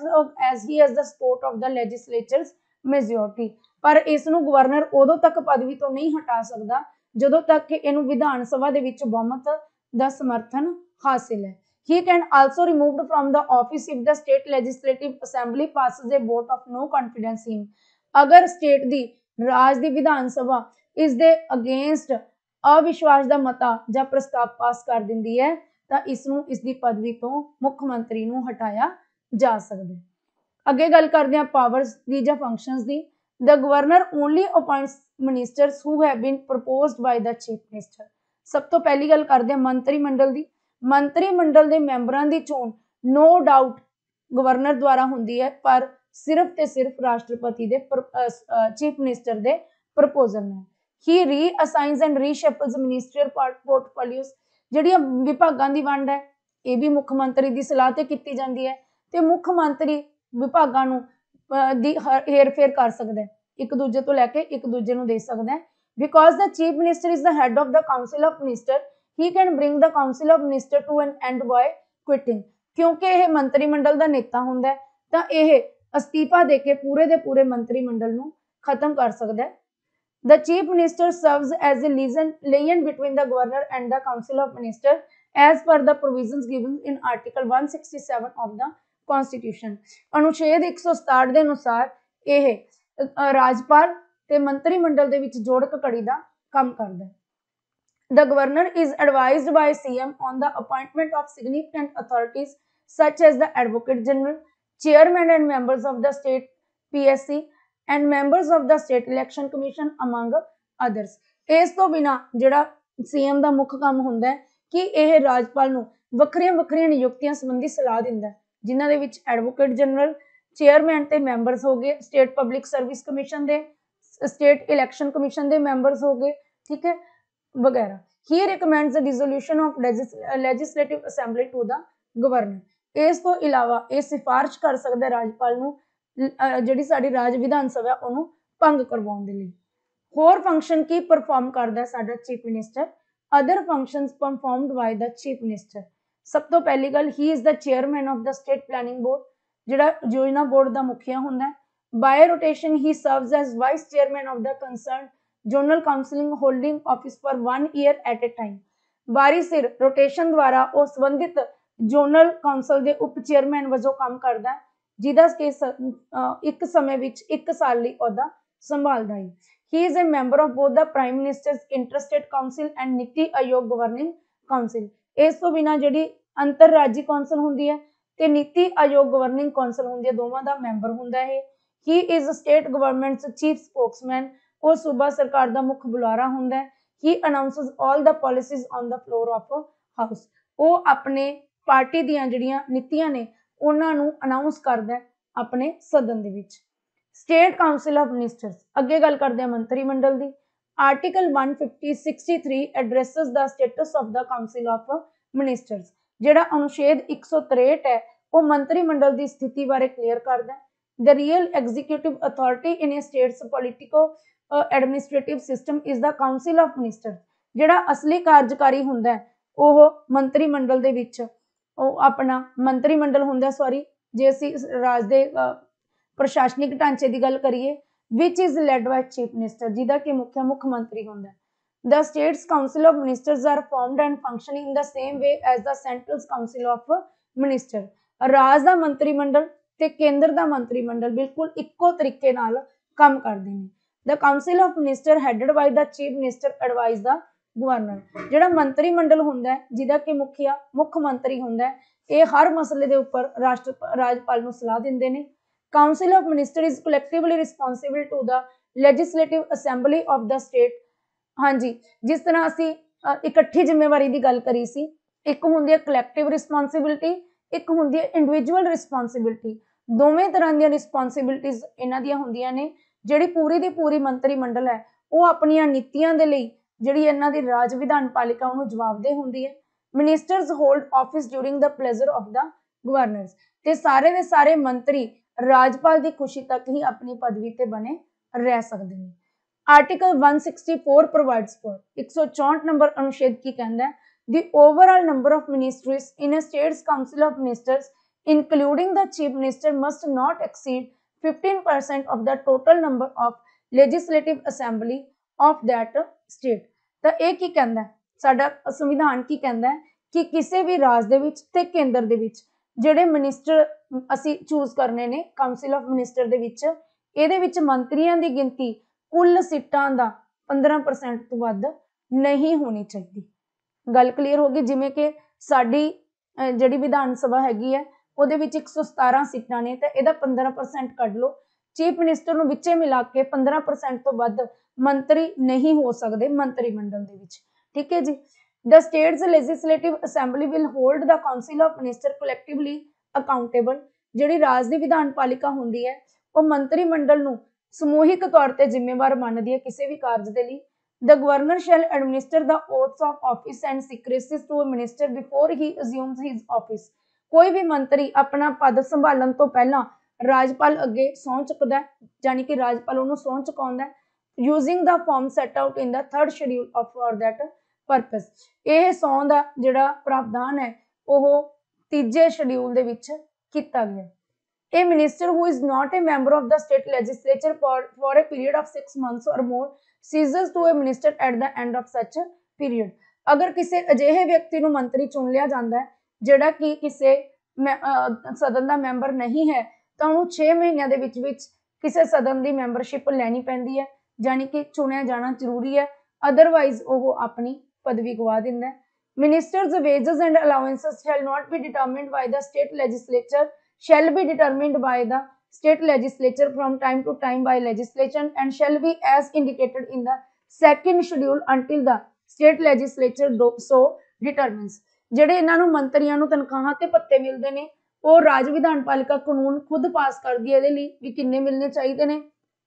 as he has the support of the legislature's majority। ਪਰ ਇਸ ਨੂੰ ਗਵਰਨਰ ਉਦੋਂ ਤੱਕ ਪਦਵੀ ਤੋਂ ਨਹੀਂ ਹਟਾ ਸਕਦਾ ਜਦੋਂ ਤੱਕ ਕਿ ਇਹਨੂੰ ਵਿਧਾਨ ਸਭਾ ਦੇ ਵਿੱਚ ਬਹੁਮਤ ਦਾ ਸਮਰਥਨ ਹਾਸਿਲ ਹੈ। he can also removed from the office if the state legislative assembly passes a vote of no confidence in। ਅਗਰ ਸਟੇਟ ਦੀ ਰਾਜ ਦੀ ਵਿਧਾਨ ਸਭਾ ਇਸ ਦੇ ਅਗੇਂਸਟ ਅਵਿਸ਼ਵਾਸ ਦਾ ਮਤਾ ਜਾਂ ਪ੍ਰਸਤਾਵ ਪਾਸ ਕਰ ਦਿੰਦੀ ਹੈ ਤਾਂ ਇਸ ਨੂੰ ਇਸ ਦੀ ਪਦਵੀ ਤੋਂ ਮੁੱਖ ਮੰਤਰੀ ਨੂੰ ਹਟਾਇਆ ਜਾ ਸਕਦਾ ਹੈ। ਅੱਗੇ ਗੱਲ ਕਰਦੇ ਹਾਂ ਪਾਵਰਸ ਦੀ ਜਾਂ ਫੰਕਸ਼ਨਸ ਦੀ। the governor only appoints ministers who have been proposed by the chief minister। ਸਭ ਤੋਂ ਪਹਿਲੀ ਗੱਲ ਕਰਦੇ ਹਾਂ ਮੰਤਰੀ ਮੰਡਲ ਦੀ। ਮੰਤਰੀ ਮੰਡਲ ਦੇ ਮੈਂਬਰਾਂ ਦੀ ਚੋਣ ਨੋ ਡਾਊਟ ਗਵਰਨਰ ਦੁਆਰਾ ਹੁੰਦੀ ਹੈ, ਪਰ ਸਿਰਫ ਤੇ ਸਿਰਫ ਰਾਸ਼ਟਰਪਤੀ ਦੇ ਚੀਫ ਮਿਨਿਸਟਰ ਦੇ ਪ੍ਰਪੋਜ਼ਲ ਨਾਲ। he reassigns and reshuffles ministerial portfolios। ਜਿਹੜੀਆਂ ਵਿਭਾਗਾਂ ਦੀ ਵੰਡ ਹੈ ਇਹ ਵੀ ਮੁੱਖ ਮੰਤਰੀ ਦੀ ਸਲਾਹ ਤੇ ਕੀਤੀ ਜਾਂਦੀ ਹੈ ਤੇ ਮੁੱਖ ਮੰਤਰੀ ਵਿਭਾਗਾਂ ਨੂੰ ਦੀ ਹੇਰ ਫੇਰ ਕਰ ਸਕਦਾ ਹੈ, ਇੱਕ ਦੂਜੇ ਤੋਂ ਲੈ ਕੇ ਇੱਕ ਦੂਜੇ ਨੂੰ ਦੇ ਸਕਦਾ ਹੈ। because the chief minister is the head of the council of minister he can bring the council of minister to an end by quitting। ਕਿਉਂਕਿ ਇਹ ਮੰਤਰੀ ਮੰਡਲ ਦਾ ਨੇਤਾ ਹੁੰਦਾ ਹੈ ਤਾਂ ਇਹ ਅਸਤੀਫਾ ਦੇ ਕੇ ਪੂਰੇ ਦੇ ਪੂਰੇ ਮੰਤਰੀ ਮੰਡਲ ਨੂੰ ਖਤਮ ਕਰ ਸਕਦਾ ਹੈ। The Chief Minister serves as a liaison between the Governor and the Council of Ministers as per the provisions given in Article 167 of the Constitution। अनुच्छेद 167 ਦੇ ਅਨੁਸਾਰ ਇਹ ਰਾਜਪਾਲ ਤੇ ਮੰਤਰੀ ਮੰਡਲ ਦੇ ਵਿੱਚ ਜੋੜਕ ਘੜੀ ਦਾ ਕੰਮ ਕਰਦਾ ਹੈ। The Governor is advised by CM on the appointment of significant authorities such as the Advocate General, Chairman and members of the State PSC and members of the State Election Commission among others। ਇਸ ਤੋਂ ਬਿਨਾ ਜਿਹੜਾ CM ਦਾ ਮੁੱਖ ਕੰਮ ਹੁੰਦਾ ਹੈ ਕਿ ਇਹ ਰਾਜਪਾਲ ਨੂੰ ਵੱਖਰੀਆਂ ਨਿਯੁਕਤੀਆਂ ਸੰਬੰਧੀ ਸਲਾਹ ਦਿੰਦਾ ਹੈ, ਜਿਨ੍ਹਾਂ ਦੇ ਵਿੱਚ ਐਡਵੋਕੇਟ ਜਨਰਲ, ਚੇਅਰਮੈਨ ਤੇ ਮੈਂਬਰਸ ਹੋ ਗਏ, ਸਟੇਟ ਪਬਲਿਕ ਸਰਵਿਸ ਕਮਿਸ਼ਨ ਦੇ, ਸਟੇਟ ਇਲੈਕਸ਼ਨ ਕਮਿਸ਼ਨ ਦੇ ਮੈਂਬਰਸ ਹੋ ਗਏ, ਠੀਕ ਹੈ, ਵਗੈਰਾ। He recommends the dissolution of legislative assembly to the governor। ਇਸ ਤੋਂ ਇਲਾਵਾ ਇਹ ਸਿਫਾਰਿਸ਼ ਕਰ ਸਕਦਾ ਰਾਜਪਾਲ ਨੂੰ ਜਿਹੜੀ ਸਾਡੀ ਰਾਜ ਵਿਧਾਨ ਸਭਾ ਉਹਨੂੰ ਭੰਗ ਕਰਵਾਉਣ ਦੇ ਲਈ। ਹੋਰ ਫੰਕਸ਼ਨ ਕੀ ਪਰਫਾਰਮ ਕਰਦਾ ਸਾਡਾ chief minister? Other functions performed by the chief minister. ਸਭ ਤੋਂ ਪਹਿਲੀ ਗੱਲ, he is the chairman of the state planning board, ਜਿਹੜਾ ਯੋਜਨਾ ਬੋਰਡ ਦਾ ਮੁਖੀਆ ਹੁੰਦਾ ਹੈ। By rotation he serves as vice chairman of the concerned general counselling holding office for 1 year at a time. ਵਾਰੀ ਸਿਰ ਰੋਟੇਸ਼ਨ ਦੁਆਰਾ ਉਹ ਸੰਬੰਧਿਤ ਜਨਰਲ ਕਾਉਂਸਲ ਦੇ ਉਪ ਚੇਅਰਮੈਨ ਵਜੋਂ ਕੰਮ ਕਰਦਾ ਹੈ, ਜਿਹਦਾ ਕਿ ਇੱਕ ਸਮੇਂ ਵਿੱਚ 1 ਸਾਲ ਲਈ ਅਹੁਦਾ ਸੰਭਾਲਦਾ ਹੈ। He is a member of both the Prime Minister's Interstate Council and ਨੀਤੀ ਆਯੋਗ ਗਵਰਨਿੰਗ ਕਾਉਂਸਿਲ। ਇਸ ਤੋਂ ਬਿਨਾਂ ਜਿਹੜੀ ਅੰਤਰਰਾਜੀ ਕੌਂਸਲ ਹੁੰਦੀ ਹੈ ਤੇ ਨੀਤੀ ਆਯੋਗ ਗਵਰਨਿੰਗ ਕੌਂਸਲ ਹੁੰਦੀ ਹੈ, ਦੋਵਾਂ ਦਾ ਮੈਂਬਰ ਹੁੰਦਾ ਹੈ। He is state government's chief spokesman। ਉਹ ਸੂਬਾ ਸਰਕਾਰ ਦਾ ਮੁੱਖ ਬੁਲਾਰਾ ਹੁੰਦਾ ਹੈ। He announces all the policies on the floor of house। ਉਹ ਆਪਣੇ ਪਾਰਟੀ ਦੀਆਂ ਜਿਹੜੀਆਂ ਨੀਤੀਆਂ ਨੇ ਉਹਨਾਂ ਨੂੰ ਅਨਾਉਂਸ ਕਰਦਾ ਹੈ ਆਪਣੇ ਸਦਨ ਦੇ ਵਿੱਚ। ਸਟੇਟ ਕਾਉਂਸਲ ਆਫ ਮਿਨਿਸਟਰਸ, ਅੱਗੇ ਗੱਲ ਕਰਦੇ ਹਾਂ ਮੰਤਰੀ ਮੰਡਲ ਦੀ। Article 150-63 addresses the status of the council of ministers. ਜਿਹੜਾ ਅਨੁਛੇਦ 163 ਹੈ ਉਹ ਮੰਤਰੀ ਮੰਡਲ ਦੀ ਸਥਿਤੀ ਬਾਰੇ ਕਲੀਅਰ ਕਰਦਾ ਹੈ। The real executive authority in a state's political administrative system is the council of ministers। ਜਿਹੜਾ ਅਸਲੀ ਕਾਰਜਕਾਰੀ ਹੁੰਦਾ ਹੈ ਉਹ ਮੰਤਰੀ ਮੰਡਲ ਦੇ ਵਿੱਚ ਉਹ ਆਪਣਾ ਮੰਤਰੀ ਮੰਡਲ ਹੁੰਦਾ, ਸੌਰੀ ਜੇ ਅਸੀਂ ਰਾਜ ਦੇ ਪ੍ਰਸ਼ਾਸਨਿਕ ਢਾਂਚੇ ਦੀ ਗੱਲ ਕਰੀਏ, which is led by chief minister, ਜਿਹਦਾ ਕਿ ਮੁੱਖ ਮੰਤਰੀ ਹੁੰਦਾ ਹੈ। The states council of ministers are formed and functioning in the same way as the central council of minister। ਰਾਜ ਦਾ ਮੰਤਰੀ ਮੰਡਲ ਤੇ ਕੇਂਦਰ ਦਾ ਮੰਤਰੀ ਮੰਡਲ ਬਿਲਕੁਲ ਇੱਕੋ ਤਰੀਕੇ ਨਾਲ ਕੰਮ ਕਰਦੇ ਨੇ। The council of minister headed by the chief minister advise the governor. ਜਿਹੜਾ ਮੰਤਰੀ ਮੰਡਲ ਹੁੰਦਾ ਹੈ ਜਿਹਦਾ ਕਿ ਮੁੱਖ ਮੰਤਰੀ ਹੁੰਦਾ ਹੈ, ਇਹ ਹਰ ਮਸਲੇ ਦੇ ਉੱਪਰ ਰਾਜਪਾਲ ਨੂੰ ਸਲਾਹ ਦਿੰਦੇ ਨੇ। Council of minister is collectively responsible to the legislative assembly of the state. ਹਾਂਜੀ, ਜਿਸ ਤਰ੍ਹਾਂ ਅਸੀਂ ਇਕੱਠੀ ਜ਼ਿੰਮੇਵਾਰੀ ਦੀ ਗੱਲ ਕਰੀ ਸੀ, ਇੱਕ ਹੁੰਦੀ ਹੈ ਕਲੈਕਟਿਵ ਰਿਸਪੌਂਸਿਬਿਲਿਟੀ, ਇੱਕ ਹੁੰਦੀ ਹੈ ਇੰਡੀਵਿਜੂਅਲ ਰਿਸਪੌਂਸਿਬਿਲਿਟੀ। ਦੋਵੇਂ ਤਰ੍ਹਾਂ ਦੀਆਂ ਰਿਸਪੌਂਸਿਬਿਲਿਟੀਜ਼ ਇਹਨਾਂ ਦੀਆਂ ਹੁੰਦੀਆਂ ਨੇ। ਜਿਹੜੀ ਪੂਰੀ ਦੀ ਪੂਰੀ ਮੰਤਰੀ ਮੰਡਲ ਹੈ ਉਹ ਆਪਣੀਆਂ ਨੀਤੀਆਂ ਦੇ ਲਈ ਜਿਹੜੀ ਇਹਨਾਂ ਦੀ ਰਾਜ ਵਿਧਾਨ ਪਾਲਿਕਾ ਉਹਨੂੰ ਜਵਾਬਦੇਹ ਹੁੰਦੀ ਹੈ। Ministers hold office during the pleasure of the governors. ਤੇ ਸਾਰੇ ਦੇ ਸਾਰੇ ਮੰਤਰੀ ਰਾਜਪਾਲ ਦੀ ਖੁਸ਼ੀ ਤੱਕ ਹੀ ਆਪਣੀ ਪਦਵੀ ਤੇ ਬਣੇ ਰਹਿ ਸਕਦੇ ਨੇ। ਆਰਟੀਕਲ 164 ਪ੍ਰੋਵਾਈਡਸ ਫॉर 164 ਨੰਬਰ ਅਨੁਛੇਦ ਕੀ ਕਹਿੰਦਾ ਹੈ? The overall number of ministries in a state's council of ministers including the chief minister must not exceed 15% of the total number of legislative assembly of that state। ਤਾਂ ਇਹ ਕੀ ਕਹਿੰਦਾ ਹੈ? ਸਾਡਾ ਸੰਵਿਧਾਨ ਕੀ ਕਹਿੰਦਾ ਹੈ ਕਿ ਕਿਸੇ ਵੀ ਰਾਜ ਦੇ ਵਿੱਚ ਤੇ ਕੇਂਦਰ ਦੇ ਵਿੱਚ ਜਿਹੜੇ ਮਿਨਿਸਟਰ ਅਸੀਂ ਚੂਜ਼ ਕਰਨੇ ਨੇ ਕਾਉਂਸਲ ਆਫ ਮਿਨਿਸਟਰ ਦੇ ਵਿੱਚ, ਇਹਦੇ ਵਿੱਚ ਮੰਤਰੀਆਂ ਦੀ ਗਿਣਤੀ ਕੁੱਲ ਸੀਟਾਂ ਦਾ 15% ਤੋਂ ਵੱਧ ਨਹੀਂ ਹੋਣੀ ਚਾਹੀਦੀ। ਗੱਲ ਕਲੀਅਰ ਹੋ ਗਈ? ਜਿਵੇਂ ਕਿ ਸਾਡੀ ਜਿਹੜੀ ਵਿਧਾਨ ਸਭਾ ਹੈਗੀ ਹੈ ਉਹਦੇ ਵਿੱਚ 117 ਸੀਟਾਂ ਨੇ, ਤਾਂ ਇਹਦਾ 15% ਕੱਢ ਲਓ। ਚੀਫ ਮਿਨਿਸਟਰ ਨੂੰ ਵਿੱਚੇ ਮਿਲਾ ਕੇ 15% ਤੋਂ ਵੱਧ ਮੰਤਰੀ ਨਹੀਂ ਹੋ ਸਕਦੇ ਮੰਤਰੀ ਮੰਡਲ ਦੇ ਵਿੱਚ, ਠੀਕ ਹੈ ਜੀ। The state's legislative assembly will hold the council of minister collectively accountable। ਜਿਹੜੀ ਰਾਜ ਦੀ ਵਿਧਾਨ ਪਾਲਿਕਾ ਹੁੰਦੀ ਹੈ ਉਹ ਮੰਤਰੀ ਮੰਡਲ ਨੂੰ ਸਮੂਹਿਕ ਤੌਰ ਤੇ ਜ਼ਿੰਮੇਵਾਰ ਮੰਨਦੀ ਹੈ ਕਿਸੇ ਵੀ ਕਾਰਜ ਦੇ ਲਈ। The governor shall administer the oaths of office and secrecies to a minister before he assumes his office। ਕੋਈ ਵੀ ਮੰਤਰੀ ਆਪਣਾ ਪਦ ਸੰਭਾਲਣ ਤੋਂ ਪਹਿਲਾਂ ਰਾਜਪਾਲ ਅੱਗੇ ਸਹੁੰ ਚੁੱਕਦਾ, ਜਾਨੀ ਕਿ ਰਾਜਪਾਲ ਉਹਨੂੰ ਸਹੁੰ ਚੁਕਾਉਂਦਾ, using the form set out in the 3rd schedule of for that purpose। ਇਹ ਸਹੁੰ ਦਾ ਜਿਹੜਾ ਪ੍ਰਾਵਧਾਨ ਹੈ ਉਹ 3ਜੇ ਸ਼ਡਿਊਲ ਦੇ ਵਿੱਚ ਕੀਤਾ ਗਿਆ। A minister who is not a member of the state legislature for a period of 6 months or more ceases to a minister at the end of such a period. अगर किसी अजिहे व्यक्ति ਨੂੰ ਮੰਤਰੀ ਚੁਣ ਲਿਆ ਜਾਂਦਾ ਹੈ ਜਿਹੜਾ ਕਿ ਕਿਸੇ ਸਦਨ ਦਾ ਮੈਂਬਰ ਨਹੀਂ ਹੈ ਤਾਂ ਉਹਨੂੰ 6 ਮਹੀਨਿਆਂ ਦੇ ਵਿੱਚ ਕਿਸੇ ਸਦਨ ਦੀ ਮੈਂਬਰਸ਼ਿਪ ਲੈਣੀ ਪੈਂਦੀ ਹੈ, ਜਾਨੀ ਕਿ ਚੁਣਿਆ ਜਾਣਾ ਜ਼ਰੂਰੀ ਹੈ, ਅਦਰਵਾਈਜ਼ ਉਹ ਆਪਣੀ ਪਦਵੀ ਗਵਾ ਦਿੰਦਾ ਹੈ। Ministers' wages and allowances shall not be determined by the state legislature, shall be determined by the state legislature from time to time by legislation and shall be as indicated in the second schedule until the state legislature so determines। ਜਿਹੜੇ ਇਹਨਾਂ ਨੂੰ ਮੰਤਰੀਆਂ ਨੂੰ ਤਨਖਾਹਾਂ ਤੇ ਭੱਤੇ ਮਿਲਦੇ ਨੇ ਉਹ ਰਾਜ ਵਿਧਾਨ ਪਾਲਿਕਾ ਕਾਨੂੰਨ ਖੁਦ ਪਾਸ ਕਰਦੀ ਹੈ ਇਹਦੇ ਲਈ ਵੀ ਕਿੰਨੇ ਮਿਲਣੇ ਚਾਹੀਦੇ ਨੇ।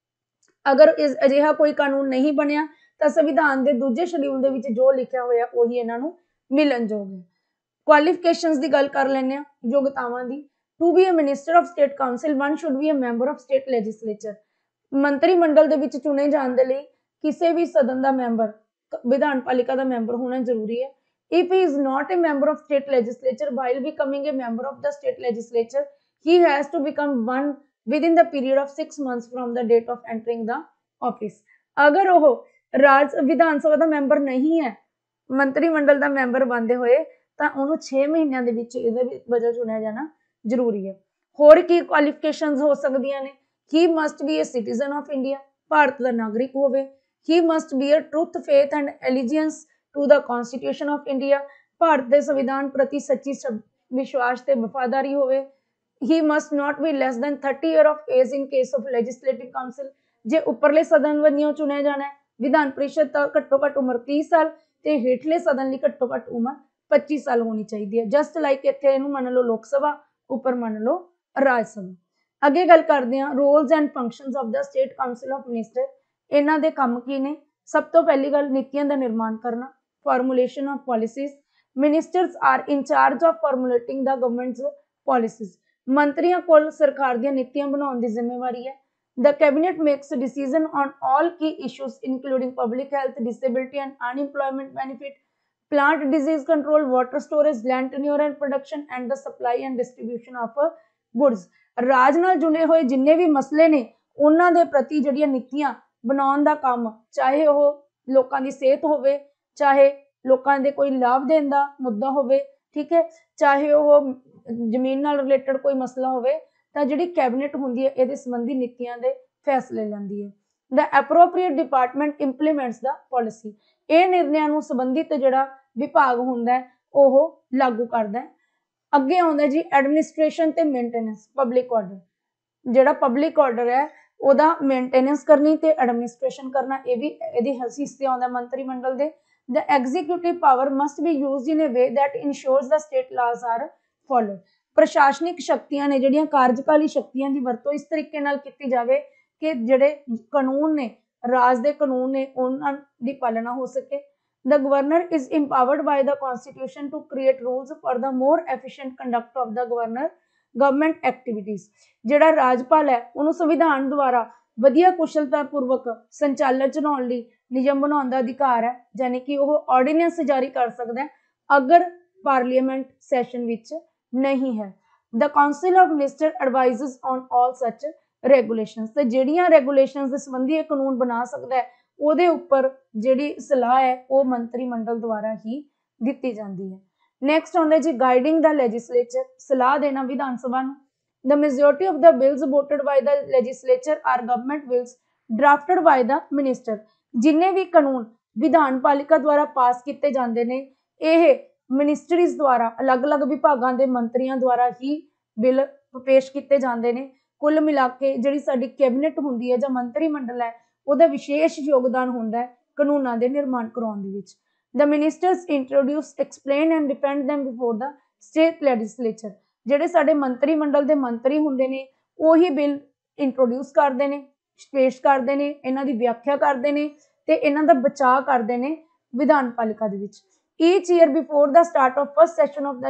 ਅਗਰ ਅਜਿਹਾ ਕੋਈ ਕਾਨੂੰਨ ਨਹੀਂ ਬਣਿਆ ਤਾਂ ਸੰਵਿਧਾਨ ਦੇ ਦੂਜੇ ਸ਼ਡਿਊਲ ਦੇ ਵਿੱਚ ਜੋ ਲਿਖਿਆ ਹੋਇਆ ਉਹੀ ਇਹਨਾਂ ਨੂੰ ਮਿਲਣਯੋਗ ਹੈ। ਕੁਆਲੀਫਿਕੇਸ਼ਨਸ ਦੀ ਗੱਲ ਕਰ ਲੈਂਦੇ ਹਾਂ, ਯੋਗਤਾਵਾਂ ਦੀ। To be a minister of state council one should be a member of state legislature. ਮੰਤਰੀ ਮੰਡਲ ਦੇ ਵਿੱਚ ਚੁਣੇ ਜਾਣ ਦੇ ਲਈ ਕਿਸੇ ਵੀ ਸਦਨ ਦਾ ਮੈਂਬਰ ਵਿਧਾਨ ਪਾਲਿਕਾ ਦਾ ਮੈਂਬਰ ਹੋਣਾ ਜ਼ਰੂਰੀ ਹੈ। If he is not a member of state legislature while becoming a member of the state legislature, he has to become one within the period of 6 months from the date of entering the office। अगर वो राज विधान सभा ਦਾ member ਨਹੀਂ ਹੈ, ਮੰਤਰੀ ਮੰਡਲ ਦਾ member ਬਣਦੇ ਹੋਏ, ਤਾਂ ਉਹਨੂੰ 6 ਮਹੀਨਿਆਂ ਦੇ ਵਿੱਚ ਇਹਦੇ ਵਜ੍ਹਾ ਚੁਣਿਆ ਜਾਣਾ ਜ਼ਰੂਰੀ ਹੈ। ਹੋਰ ਕੀ ਕੁਆਲੀਫਿਕੇਸ਼ਨਸ ਹੋ ਸਕਦੀਆਂ ਨੇ? He must be a citizen of India, Bharat ਦਾ ਨਾਗਰਿਕ ਹੋਵੇ। He must be a truth, faith and allegiance to the Constitution of India, Bharat ਦੇ ਸੰਵਿਧਾਨ ਪ੍ਰਤੀ ਸੱਚੀ ਵਿਸ਼ਵਾਸ ਤੇ ਵਫਾਦਾਰੀ ਹੋਵੇ। He must not be less than 30 years of age in case of legislative council। ਜੇ ਉੱਪਰਲੇ ਸਦਨ ਵੱਲੋਂ ਚੁਣਿਆ ਜਾਣਾ ਹੈ ਵਿਧਾਨ ਪ੍ਰੀਸ਼ਦ ਤਾਂ ਘੱਟੋ ਘੱਟ ਉਮਰ 30 ਸਾਲ ਤੇ ਹੇਠਲੇ ਸਦਨ ਲਈ ਘੱਟੋ ਘੱਟ ਉਮਰ 25 ਸਾਲ ਹੋਣੀ ਚਾਹੀਦੀ ਹੈ। ਜਸਟ ਲਾਈਕ ਇੱਥੇ ਇਹਨੂੰ ਮੰਨ ਲਓ ਲੋਕ ਸਭਾ, ਉੱਪਰ ਮੰਨ ਲਓ ਰਾਜ ਸਭਾ। ਅੱਗੇ ਗੱਲ ਕਰਦੇ ਹਾਂ roles and functions of the state council of minister. ਇਹਨਾਂ ਦੇ ਕੰਮ ਕੀ ਨੇ? ਸਭ ਤੋਂ ਪਹਿਲੀ ਗੱਲ ਨੀਤੀਆਂ ਦਾ ਨਿਰਮਾਣ ਕਰਨਾ, formulation of policies। Ministers are in charge of formulating the government's policies। ਮੰਤਰੀਆਂ ਕੋਲ ਸਰਕਾਰ ਦੀਆਂ ਨੀਤੀਆਂ ਬਣਾਉਣ ਦੀ ਜ਼ਿੰਮੇਵਾਰੀ ਹੈ। The cabinet makes decision on all key issues including public health, disability and unemployment benefit, plant disease control, water storage, land tenure and production and the supply and distribution of goods। ਰਾਜ ਨਾਲ ਜੁੜੇ ਹੋਏ ਜਿੰਨੇ ਵੀ ਮਸਲੇ ਨੇ ਉਹਨਾਂ ਦੇ ਪ੍ਰਤੀ ਜਿਹੜੀਆਂ ਨੀਤੀਆਂ ਬਣਾਉਣ ਦਾ ਕੰਮ, ਚਾਹੇ ਉਹ ਲੋਕਾਂ ਦੀ ਸਿਹਤ ਹੋਵੇ, ਚਾਹੇ ਲੋਕਾਂ ਦੇ ਕੋਈ ਲਾਭ ਦੇਣ ਦਾ ਮੁੱਦਾ ਹੋਵੇ, ਠੀਕ ਹੈ, ਚਾਹੇ ਉਹ ਜ਼ਮੀਨ ਨਾਲ ਰਿਲੇਟਡ ਕੋਈ ਮਸਲਾ ਹੋਵੇ, ਤਾਂ ਜਿਹੜੀ ਕੈਬਨਿਟ ਹੁੰਦੀ ਹੈ ਇਹਦੇ ਸੰਬੰਧੀ ਨੀਤੀਆਂ ਦੇ ਫੈਸਲੇ ਲੈਂਦੀ ਹੈ। The appropriate department implements the policy। ਇਹ ਨਿਰਣਿਆਂ ਨੂੰ ਸੰਬੰਧਿਤ ਜਿਹੜਾ ਵਿਭਾਗ ਹੁੰਦਾ ਹੈ ਉਹ ਲਾਗੂ ਕਰਦਾ ਹੈ। ਅੱਗੇ ਆਉਂਦਾ ਜੀ ਐਡਮਿਨਿਸਟ੍ਰੇਸ਼ਨ ਤੇ ਮੇਨਟੇਨੈਂਸ, ਪਬਲਿਕ ਆਰਡਰ। ਜਿਹੜਾ ਪਬਲਿਕ ਆਰਡਰ ਹੈ ਉਹਦਾ ਮੇਨਟੇਨੈਂਸ ਕਰਨੀ ਤੇ ਐਡਮਿਨਿਸਟ੍ਰੇਸ਼ਨ ਕਰਨਾ, ਇਹ ਵੀ ਇਹਦੇ ਹਿੱਸੇ ਆਉਂਦਾ ਮੰਤਰੀ ਮੰਡਲ ਦੇ। The executive power must be used in a way that ensures the state laws are followed। ਪ੍ਰਸ਼ਾਸਨਿਕ ਸ਼ਕਤੀਆਂ ਨੇ ਜਿਹੜੀਆਂ ਕਾਰਜਕਾਲੀ ਸ਼ਕਤੀਆਂ ਦੀ ਵਰਤੋਂ ਇਸ ਤਰੀਕੇ ਨਾਲ ਕੀਤੀ ਜਾਵੇ ਕਿ ਜਿਹੜੇ ਕਾਨੂੰਨ ਨੇ, ਰਾਜ ਦੇ ਕਾਨੂੰਨ ਨੇ, ਉਹਨਾਂ ਦੀ ਪਾਲਣਾ ਹੋ ਸਕੇ। The governor is empowered by the constitution to create rules for the more efficient conduct of the government activities। ਜਿਹੜਾ ਰਾਜਪਾਲ ਹੈ ਉਹਨੂੰ ਸੰਵਿਧਾਨ ਦੁਆਰਾ ਵਧੀਆ ਕੁਸ਼ਲਤਾ ਪੂਰਵਕ ਸੰਚਾਲਨ ਚਲਾਉਣ ਲਈ ਨਿਯਮ ਬਣਾਉਣ ਦਾ ਅਧਿਕਾਰ ਹੈ, ਯਾਨੀ ਕਿ ਉਹ ਆਰਡੀਨੈਂਸ ਜਾਰੀ ਕਰ ਸਕਦਾ ਹੈ ਅਗਰ ਪਾਰਲੀਮੈਂਟ ਸੈਸ਼ਨ ਵਿੱਚ ਨਹੀਂ ਹੈ। The Council of Ministers advises on all such regulations। ਤੇ ਜਿਹੜੀਆਂ ਰੈਗੂਲੇਸ਼ਨਸ ਦੇ ਸੰਬੰਧੀ ਇਹ ਕਾਨੂੰਨ ਬਣਾ ਸਕਦਾ ਹੈ ਉਹਦੇ ਉੱਪਰ ਜਿਹੜੀ ਸਲਾਹ ਹੈ ਉਹ ਮੰਤਰੀ ਮੰਡਲ ਦੁਆਰਾ ਹੀ ਦਿੱਤੀ ਜਾਂਦੀ ਹੈ। ਨੈਕਸਟ ਆਉਂਦਾ ਜੀ ਗਾਈਡਿੰਗ ਦਾ ਲੈਜਿਸਲੇਚਰ, ਸਲਾਹ ਦੇਣਾ ਵਿਧਾਨ ਸਭਾ ਨੂੰ। The majority of the bills voted by the legislature are government bills drafted by the minister। ਜਿੰਨੇ ਵੀ ਕਾਨੂੰਨ ਵਿਧਾਨ ਪਾਲਿਕਾ ਦੁਆਰਾ ਪਾਸ ਕੀਤੇ ਜਾਂਦੇ ਨੇ ਇਹ ਮਿਨਿਸਟਰੀਜ਼ ਦੁਆਰਾ, ਅਲੱਗ-ਅਲੱਗ ਵਿਭਾਗਾਂ ਦੇ ਮੰਤਰੀਆਂ ਦੁਆਰਾ ਹੀ ਬਿੱਲ ਪੇਸ਼ ਕੀਤੇ ਜਾਂਦੇ ਨੇ। ਕੁੱਲ ਮਿਲਾ ਕੇ ਜਿਹੜੀ ਸਾਡੀ ਕੈਬਨਿਟ ਹੁੰਦੀ ਹੈ ਜਾਂ ਮੰਤਰੀ ਮੰਡਲ ਹੈ ਉਹਦਾ ਵਿਸ਼ੇਸ਼ ਯੋਗਦਾਨ ਹੁੰਦਾ ਹੈ ਕਾਨੂੰਨਾਂ ਦੇ ਨਿਰਮਾਣ ਕਰਾਉਣ ਦੇ ਵਿੱਚ। The ministers introduce, explain and defend them before the state legislature। ਜਿਹੜੇ ਸਾਡੇ ਮੰਤਰੀ ਮੰਡਲ ਦੇ ਮੰਤਰੀ ਹੁੰਦੇ ਨੇ ਉਹੀ ਬਿੱਲ ਇੰਟਰੋਡਿਊਸ ਕਰਦੇ ਨੇ, ਪੇਸ਼ ਕਰਦੇ ਨੇ, ਇਹਨਾਂ ਦੀ ਵਿਆਖਿਆ ਕਰਦੇ ਨੇ ਤੇ ਇਹਨਾਂ ਦਾ ਬਚਾਅ ਕਰਦੇ ਨੇ ਵਿਧਾਨ ਪਾਲਿਕਾ ਦੇ ਵਿੱਚ। Each year before the start of first session of the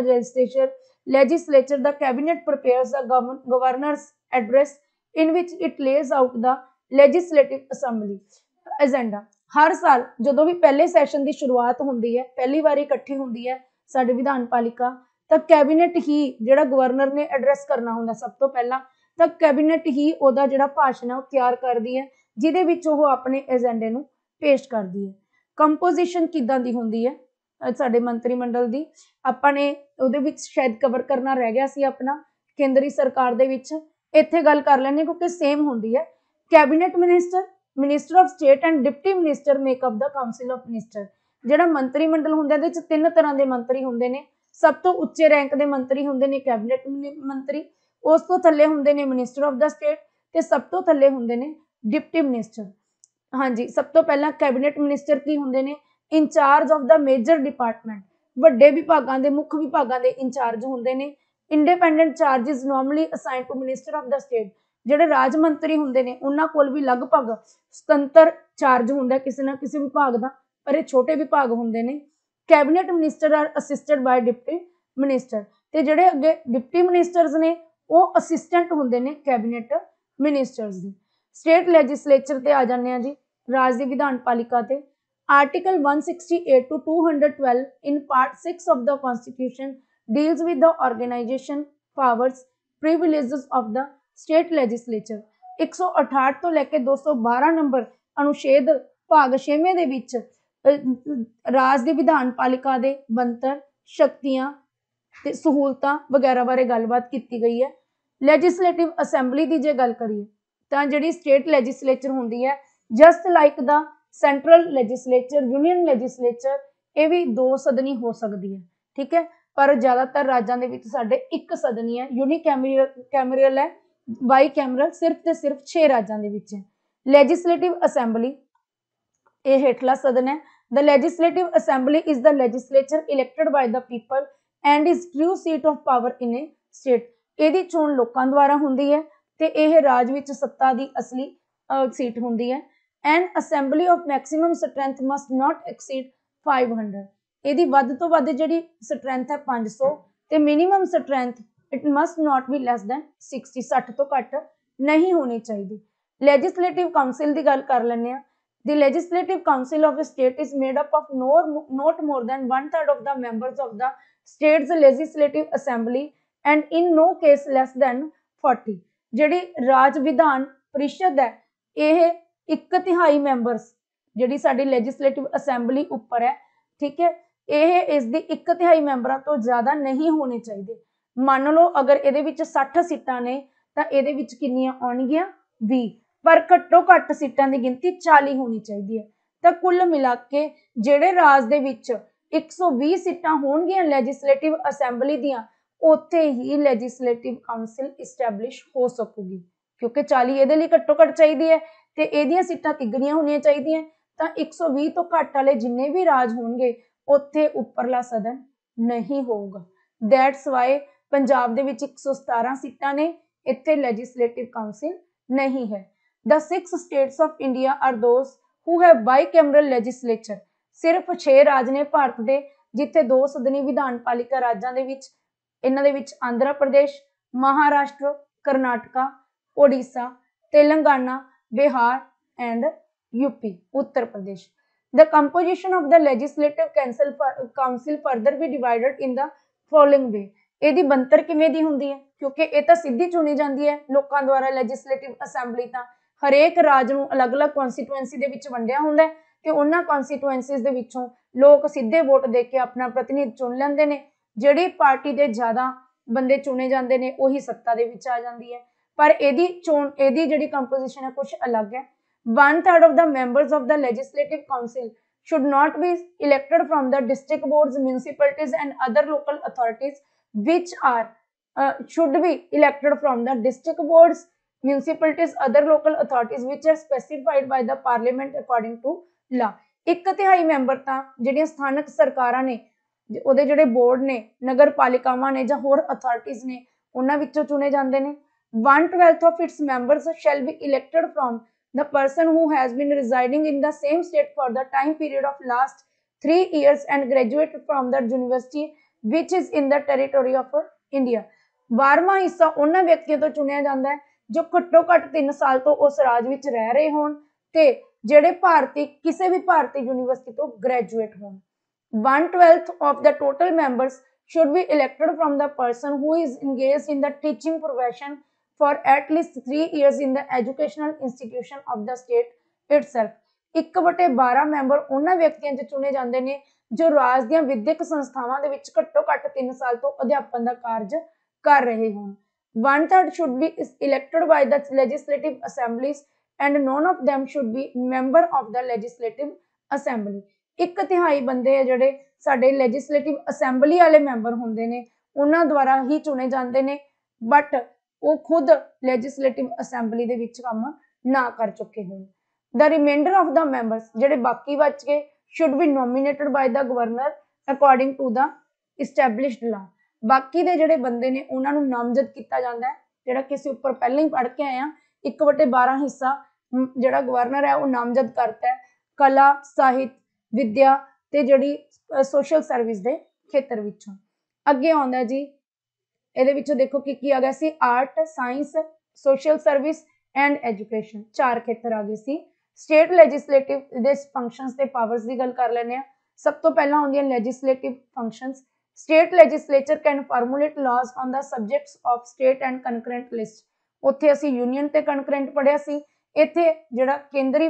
legislature, the cabinet prepares the governor's address in which it lays out the legislative assembly agenda। ਹਰ ਸਾਲ ਜਦੋਂ ਵੀ ਪਹਿਲੇ ਸੈਸ਼ਨ ਦੀ ਸ਼ੁਰੂਆਤ ਹੁੰਦੀ ਹੈ, ਪਹਿਲੀ ਵਾਰੀ ਇਕੱਠੀ ਹੁੰਦੀ ਹੈ ਸਾਡੀ ਵਿਧਾਨ ਪਾਲਿਕਾ, ਤਾਂ ਕੈਬਨਿਟ ਹੀ ਜਿਹੜਾ ਗਵਰਨਰ ਨੇ ਐਡਰੈਸ ਕਰਨਾ ਹੁੰਦਾ ਸਭ ਤੋਂ ਪਹਿਲਾਂ, ਤਾਂ ਕੈਬਨਿਟ ਹੀ ਉਹਦਾ ਜਿਹੜਾ ਭਾਸ਼ਣ ਹੈ ਉਹ ਤਿਆਰ ਕਰਦੀ ਹੈ, ਜਿਹਦੇ ਵਿੱਚ ਉਹ ਆਪਣੇ ਏਜੰਡੇ ਨੂੰ ਪੇਸ਼ ਕਰਦੀ ਹੈ। ਕੰਪੋਜੀਸ਼ਨ ਕਿੱਦਾਂ ਦੀ ਹੁੰਦੀ ਹੈ ਸਾਡੇ ਮੰਤਰੀ ਮੰਡਲ ਦੀ, ਆਪਾਂ ਨੇ ਉਹਦੇ ਵਿੱਚ ਸ਼ਾਇਦ ਕਵਰ ਕਰਨਾ ਰਹਿ ਗਿਆ ਸੀ ਆਪਣਾ ਕੇਂਦਰੀ ਸਰਕਾਰ ਦੇ ਵਿੱਚ, ਇੱਥੇ ਗੱਲ ਕਰ ਲੈਂਦੇ ਕਿਉਂਕਿ ਸੇਮ ਹੁੰਦੀ ਹੈ। Cabinet minister, minister of state and deputy minister make up the council of minister. ਜਿਹੜਾ ਮੰਤਰੀ ਮੰਡਲ ਹੁੰਦਾ ਇਹਦੇ ਵਿੱਚ 3 ਤਰ੍ਹਾਂ ਦੇ ਮੰਤਰੀ ਹੁੰਦੇ ਨੇ। ਸਭ ਤੋਂ ਉੱਚੇ ਰੈਂਕ ਦੇ ਮੰਤਰੀ ਹੁੰਦੇ ਨੇ ਕੈਬਨਿਟ ਮੰਤਰੀ, ਉਸ ਤੋਂ ਥੱਲੇ ਹੁੰਦੇ ਨੇ ਮਿਨਿਸਟਰ ਆਫ ਦਾ ਸਟੇਟ, ਤੇ ਸਭ ਤੋਂ ਥੱਲੇ ਹੁੰਦੇ ਨੇ ਡਿਪਟੀ ਮਿਨਿਸਟਰ। ਹਾਂਜੀ, ਸਭ ਤੋਂ ਪਹਿਲਾਂ ਕੈਬਨਿਟ ਮਿਨਿਸਟਰ ਕੀ ਹੁੰਦੇ ਨੇ? In-charge of the major department, ਵੱਡੇ ਵਿਭਾਗਾਂ ਦੇ, ਮੁੱਖ ਵਿਭਾਗਾਂ ਦੇ ਇੰਚਾਰਜ ਹੁੰਦੇ ਨੇ। Independent charges normally assigned to minister of the state. ਜਿਹੜੇ ਰਾਜ ਮੰਤਰੀ ਹੁੰਦੇ ਨੇ ਉਹਨਾਂ ਕੋਲ ਵੀ ਲਗਭਗ ਸੁਤੰਤਰ ਚਾਰਜ ਹੁੰਦਾ ਕਿਸੇ ਨਾ ਕਿਸੇ ਵਿਭਾਗ ਦਾ, ਪਰ ਇਹ ਛੋਟੇ ਵਿਭਾਗ ਹੁੰਦੇ ਨੇ। Cabinet minister are assisted by deputy minister, ਤੇ ਜਿਹੜੇ ਅੱਗੇ ਡਿਪਟੀ ਮਿਨਿਸਟਰਸ ਨੇ ਉਹ ਅਸਿਸਟੈਂਟ ਹੁੰਦੇ ਨੇ ਕੈਬਨਿਟ ਮਿਨਿਸਟਰਸ ਦੇ। ਸਟੇਟ ਲੈਜਿਸਲੇਚਰ ਤੇ ਆ ਜਾਂਦੇ ਆ ਜੀ, ਰਾਜ ਦੀ ਵਿਧਾਨ ਪਾਲਿਕਾ ਤੇ। Article 168 to 212 in part 6 of the constitution deals with the organization, powers, privileges of the state legislature। 168 ਤੋਂ ਲੈ ਕੇ 212 ਨੰਬਰ ਅਨੁਛੇਦ ਭਾਗ 6ਵੇਂ ਦੇ ਵਿੱਚ ਰਾਜ ਦੀ ਵਿਧਾਨ ਪਾਲਿਕਾ ਦੇ ਬਣਤਰ, ਸ਼ਕਤੀਆਂ ਤੇ ਸਹੂਲਤਾਂ ਵਗੈਰਾ ਬਾਰੇ ਗੱਲਬਾਤ ਕੀਤੀ ਗਈ ਹੈ। ਲੈਜਿਸਲੇਟਿਵ ਅਸੈਂਬਲੀ ਦੀ ਜੇ ਗੱਲ ਕਰੀਏ ਤਾਂ ਜਿਹੜੀ ਸਟੇਟ ਲੈਜਿਸਲੇਚਰ ਹੁੰਦੀ ਹੈ, just like the central legislature, union legislature, ਇਹ ਵੀ 2 ਸਦਨੀ ਹੋ ਸਕਦੀ ਹੈ, ਠੀਕ ਹੈ। ਪਰ ਜ਼ਿਆਦਾਤਰ ਰਾਜਾਂ ਦੇ ਵਿੱਚ ਸਾਡੇ 1 ਸਦਨੀ ਹੈ, ਯੂਨੀਕੈਮਰਲ ਹੈ, ਬਾਈ ਕੈਮਰਲ ਸਿਰਫ ਤੇ ਸਿਰਫ 6 ਰਾਜਾਂ ਦੇ ਵਿੱਚ ਹੈ। ਲੈਜਿਸਲੇਟਿਵ ਅਸੈਂਬਲੀ ਇਹ ਹੇਠਲਾ ਸਦਨ ਹੈ। The legislative assembly is the legislature elected by the people and is true seat of power in a state। ਇਹਦੀ ਚੋਣ ਲੋਕਾਂ ਦੁਆਰਾ ਹੁੰਦੀ ਹੈ ਤੇ ਇਹ ਰਾਜ ਵਿੱਚ ਸੱਤਾ ਦੀ ਅਸਲੀ ਸੀਟ ਹੁੰਦੀ ਹੈ। An assembly of maximum strength must not exceed 500। ਇਹਦੀ ਵੱਧ ਤੋਂ ਵੱਧ ਜਿਹੜੀ ਸਟਰੈਂਥ ਹੈ 500 ਤੇ minimum strength it must not be less than 60, 60 ਤੋਂ ਘੱਟ ਨਹੀਂ ਹੋਣੀ ਚਾਹੀਦੀ। ਲੈਜਿਸਲੇਟਿਵ ਕਾਉਂਸਿਲ ਦੀ ਗੱਲ ਕਰ ਲੈਂਦੇ ਆ। The Legislative Council of a state is made up of not more than 1/3 of the members of the state's legislative assembly and in no case less than 40। ਜਿਹੜੀ ਰਾਜ ਵਿਧਾਨ ਪ੍ਰੀਸ਼ਦ ਹੈ ਇਹ 1/3 ਮੈਂਬਰਸ ਜਿਹੜੀ ਸਾਡੀ ਲੈਜਿਸਲੇਟਿਵ ਅਸੈਂਬਲੀ ਉੱਪਰ ਹੈ, ਠੀਕ ਹੈ, ਇਹ ਇਸ ਦੀ 1/3 ਮੈਂਬਰਾਂ ਤੋਂ ਜ਼ਿਆਦਾ ਨਹੀਂ ਹੋਣੇ ਚਾਹੀਦੇ। ਮੰਨ ਲਓ ਅਗਰ ਇਹਦੇ ਵਿੱਚ 60 ਸੀਟਾਂ ਨੇ ਤਾਂ ਇਹਦੇ ਵਿੱਚ ਕਿੰਨੀਆਂ ਆਉਣਗੀਆਂ? 20, ਪਰ ਘੱਟੋ ਘੱਟ ਸੀਟਾਂ ਦੀ ਗਿਣਤੀ 40 ਹੋਣੀ ਚਾਹੀਦੀ ਹੈ। ਤਾਂ ਕੁੱਲ ਮਿਲਾ ਕੇ ਜਿਹੜੇ ਰਾਜ ਦੇ ਵਿੱਚ 120 ਸੀਟਾਂ ਹੋਣਗੀਆਂ ਲੈਜਿਸਲੇਟਿਵ ਅਸੈਂਬਲੀ ਦੀਆਂ, ਉੱਥੇ ਹੀ ਲੈਜਿਸਲੇਟਿਵ ਕਾਉਂਸਿਲ ਇਸਟੈਬਲਿਸ਼ ਹੋ ਸਕੂਗੀ, ਕਿਉਂਕਿ 40 ਇਹਦੇ ਲਈ ਘੱਟੋ ਘੱਟ ਚਾਹੀਦੀ ਹੈ ਤੇ ਇਹਦੀਆਂ ਸੀਟਾਂ ਤਿੱਗਣੀਆਂ ਹੋਣੀਆਂ ਚਾਹੀਦੀਆਂ। ਤਾਂ 120 ਤੋਂ ਘੱਟ ਵਾਲੇ ਜਿੰਨੇ ਵੀ ਰਾਜ ਹੋਣਗੇ ਉੱਥੇ ਉੱਪਰਲਾ ਸਦਨ ਨਹੀਂ ਹੋਊਗਾ। ਦੈਟਸ ਵਾਈ ਪੰਜਾਬ ਦੇ ਵਿੱਚ 117 ਸੀਟਾਂ ਨੇ, ਇੱਥੇ ਲੈਜਿਸਲੇਟਿਵ ਕਾਉਂਸਿਲ ਨਹੀਂ ਹੈ। The 6 states of India are those who have bicameral legislature। ਸਿਰਫ 6 ਰਾਜ ਨੇ ਭਾਰਤ ਦੇ ਜਿੱਥੇ 2 ਸਦਨੀ ਵਿਧਾਨ ਪਾਲਿਕਾ ਰਾਜਾਂ ਦੇ ਵਿੱਚ, ਇਹਨਾਂ ਦੇ ਵਿੱਚ Andhra Pradesh, Maharashtra, Karnataka, Odisha, Telangana, Bihar and UP, Uttar Pradesh. The composition of the legislative council further be divided in the following way। ਇਹਦੀ ਬਣਤਰ ਕਿਵੇਂ ਦੀ ਹੁੰਦੀ ਹੈ? ਕਿਉਂਕਿ ਇਹ ਤਾਂ ਸਿੱਧੀ ਚੁਣੀ ਜਾਂਦੀ ਹੈ ਲੋਕਾਂ ਦੁਆਰਾ ਲੈਜਿਸਲੇਟਿਵ ਅਸੈਂਬਲੀ, ਤਾਂ ਹਰੇਕ ਰਾਜ ਨੂੰ ਅਲੱਗ-ਅਲੱਗ ਕਨਸਟੀਟੂਐਂਸੀ ਦੇ ਵਿੱਚ ਵੰਡਿਆ ਹੁੰਦਾ ਹੈ ਤੇ ਉਹਨਾਂ ਕਨਸਟੀਟੂਐਂਸੀਜ਼ ਦੇ ਵਿੱਚੋਂ ਲੋਕ ਸਿੱਧੇ ਵੋਟ ਦੇ ਕੇ ਆਪਣਾ ਪ੍ਰਤੀਨਿਧ ਚੁਣ ਲੈਂਦੇ ਨੇ। ਜਿਹੜੀ ਪਾਰਟੀ ਦੇ ਜ਼ਿਆਦਾ ਬੰਦੇ ਚੁਣੇ ਜਾਂਦੇ ਨੇ ਉਹੀ ਸੱਤਾ ਦੇ ਵਿੱਚ ਆ ਜਾਂਦੀ ਹੈ। ਪਰ ਇਹਦੀ ਚੋਣ, ਇਹਦੀ ਜਿਹੜੀ ਕੰਪੋਜੀਸ਼ਨ ਹੈ ਕੁਝ ਅਲੱਗ ਹੈ। 1/3 of the members of the legislative council should not be elected from the district boards, municipalities and other local authorities which are should be elected from the district boards, municipalities, other local authorities which are specified by the parliament according to law। 1/3 member ਤਾਂ ਜਿਹੜੀਆਂ ਸਥਾਨਕ ਸਰਕਾਰਾਂ ਨੇ, ਉਹਦੇ ਜਿਹੜੇ board ਨੇ, ਨਗਰ ਪਾਲਿਕਾਵਾਂ ਨੇ ਜਾਂ ਹੋਰ ਅਥਾਰਟੀਜ਼ ਨੇ, ਉਹਨਾਂ ਵਿੱਚੋਂ ਚੁਣੇ ਜਾਂਦੇ ਨੇ। 1/12 of its members shall be elected from the person who has been residing in the same state for the time period of last 3 years and graduated from the university which is in the territory of India। 12ਵਾਂ ਹਿੱਸਾ ਉਹਨਾਂ ਵਿਅਕਤੀਆਂ ਤੋਂ ਚੁਣਿਆ ਜਾਂਦਾ ਹੈ ਜੋ ਘੱਟੋ ਘੱਟ 3 ਸਾਲ ਤੋਂ ਉਸ ਰਾਜ ਵਿੱਚ ਰਹਿ ਰਹੇ ਹੋਣ ਤੇ ਜਿਹੜੇ ਕਿਸੇ ਵੀ ਭਾਰਤੀ ਯੂਨੀਵਰਸਿਟੀ ਤੋਂ ਗ੍ਰੈਜੂਏਟ ਹੋਣ। 1/12 of the total members should be elected from the person who is engaged in the teaching profession for at least 3 years in the educational institution of the state itself। 1/12 member ਉਹਨਾਂ ਵਿਅਕਤੀਆਂ 'ਚ ਚੁਣੇ ਜਾਂਦੇ ਨੇ ਜੋ ਰਾਜ ਦੀਆਂ ਵਿਦਿਅਕ ਸੰਸਥਾਵਾਂ ਦੇ ਵਿੱਚ ਘੱਟੋ ਘੱਟ 3 ਸਾਲ ਤੋਂ ਅਧਿਆਪਨ ਦਾ ਕਾਰਜ ਕਰ ਰਹੇ ਹੋਣ। 1/3 should be elected by the legislative assemblies and none of them should be member of the legislative assembly। 1/3 ਬੰਦੇ ਆ ਜਿਹੜੇ ਸਾਡੇ ਲੈਜਿਸਲੇਟਿਵ ਅਸੈਂਬਲੀ ਵਾਲੇ ਮੈਂਬਰ ਹੁੰਦੇ ਨੇ ਉਹਨਾਂ ਦੁਆਰਾ ਹੀ ਚੁਣੇ ਜਾਂਦੇ ਨੇ, ਬਟ ਉਹ ਖੁਦ ਲੈਜਿਸਲੇਟਿਵ ਅਸੈਂਬਲੀ ਦੇ ਵਿੱਚ ਕੰਮ ਨਾ ਕਰ ਚੁੱਕੇ ਹੋਣ। The remainder of the members ਜਿਹੜੇ ਬਾਕੀ ਬਚ ਗਏ should be nominated by the governor according to the established law। ਬਾਕੀ ਦੇ ਜਿਹੜੇ ਬੰਦੇ ਨੇ ਉਹਨਾਂ ਨੂੰ ਨਾਮਜ਼ਦ ਕੀਤਾ ਜਾਂਦਾ ਹੈ, ਜਿਹੜਾ ਕਿਸੇ ਉੱਪਰ ਪਹਿਲਾਂ ਹੀ ਪੜ੍ਹ ਕੇ ਆਏ ਆ 1/12 ਹਿੱਸਾ ਜਿਹੜਾ ਗਵਰਨਰ ਹੈ ਉਹ ਨਾਮਜ਼ਦ ਕਰਤਾ ਹੈ ਕਲਾ, ਸਾਹਿਤ, ਵਿਦਿਆ ਤੇ ਜਿਹੜੀ ਸੋਸ਼ਲ ਸਰਵਿਸ ਦੇ ਖੇਤਰ ਵਿੱਚੋਂ। ਅੱਗੇ ਆਉਂਦਾ ਜੀ ਇਹਦੇ ਵਿੱਚੋਂ ਦੇਖੋ ਕੀ ਆ ਗਿਆ ਸੀ, art, science, social service and education, 4 ਖੇਤਰ ਆ ਗਏ ਸੀ। ਸਟੇਟ ਲੈਜਿਸਲੇਟਿਵ ਦੇ ਫੰਕਸ਼ਨਸ ਤੇ ਪਾਵਰਸ ਦੀ ਗੱਲ ਕਰ ਲੈਂਦੇ ਆ। ਸਭ ਤੋਂ ਪਹਿਲਾਂ ਆਉਂਦੀਆਂ legislative functions. State legislature can formulate laws on the subjects of state and concurrent list। ਉੱਥੇ ਅਸੀਂ ਯੂਨੀਅਨ ਤੇ ਕੰਕਰੈਂਟ ਪੜਿਆ ਸੀ। ਇੱਥੇ ਜਿਹੜਾ ਕੇਂਦਰੀ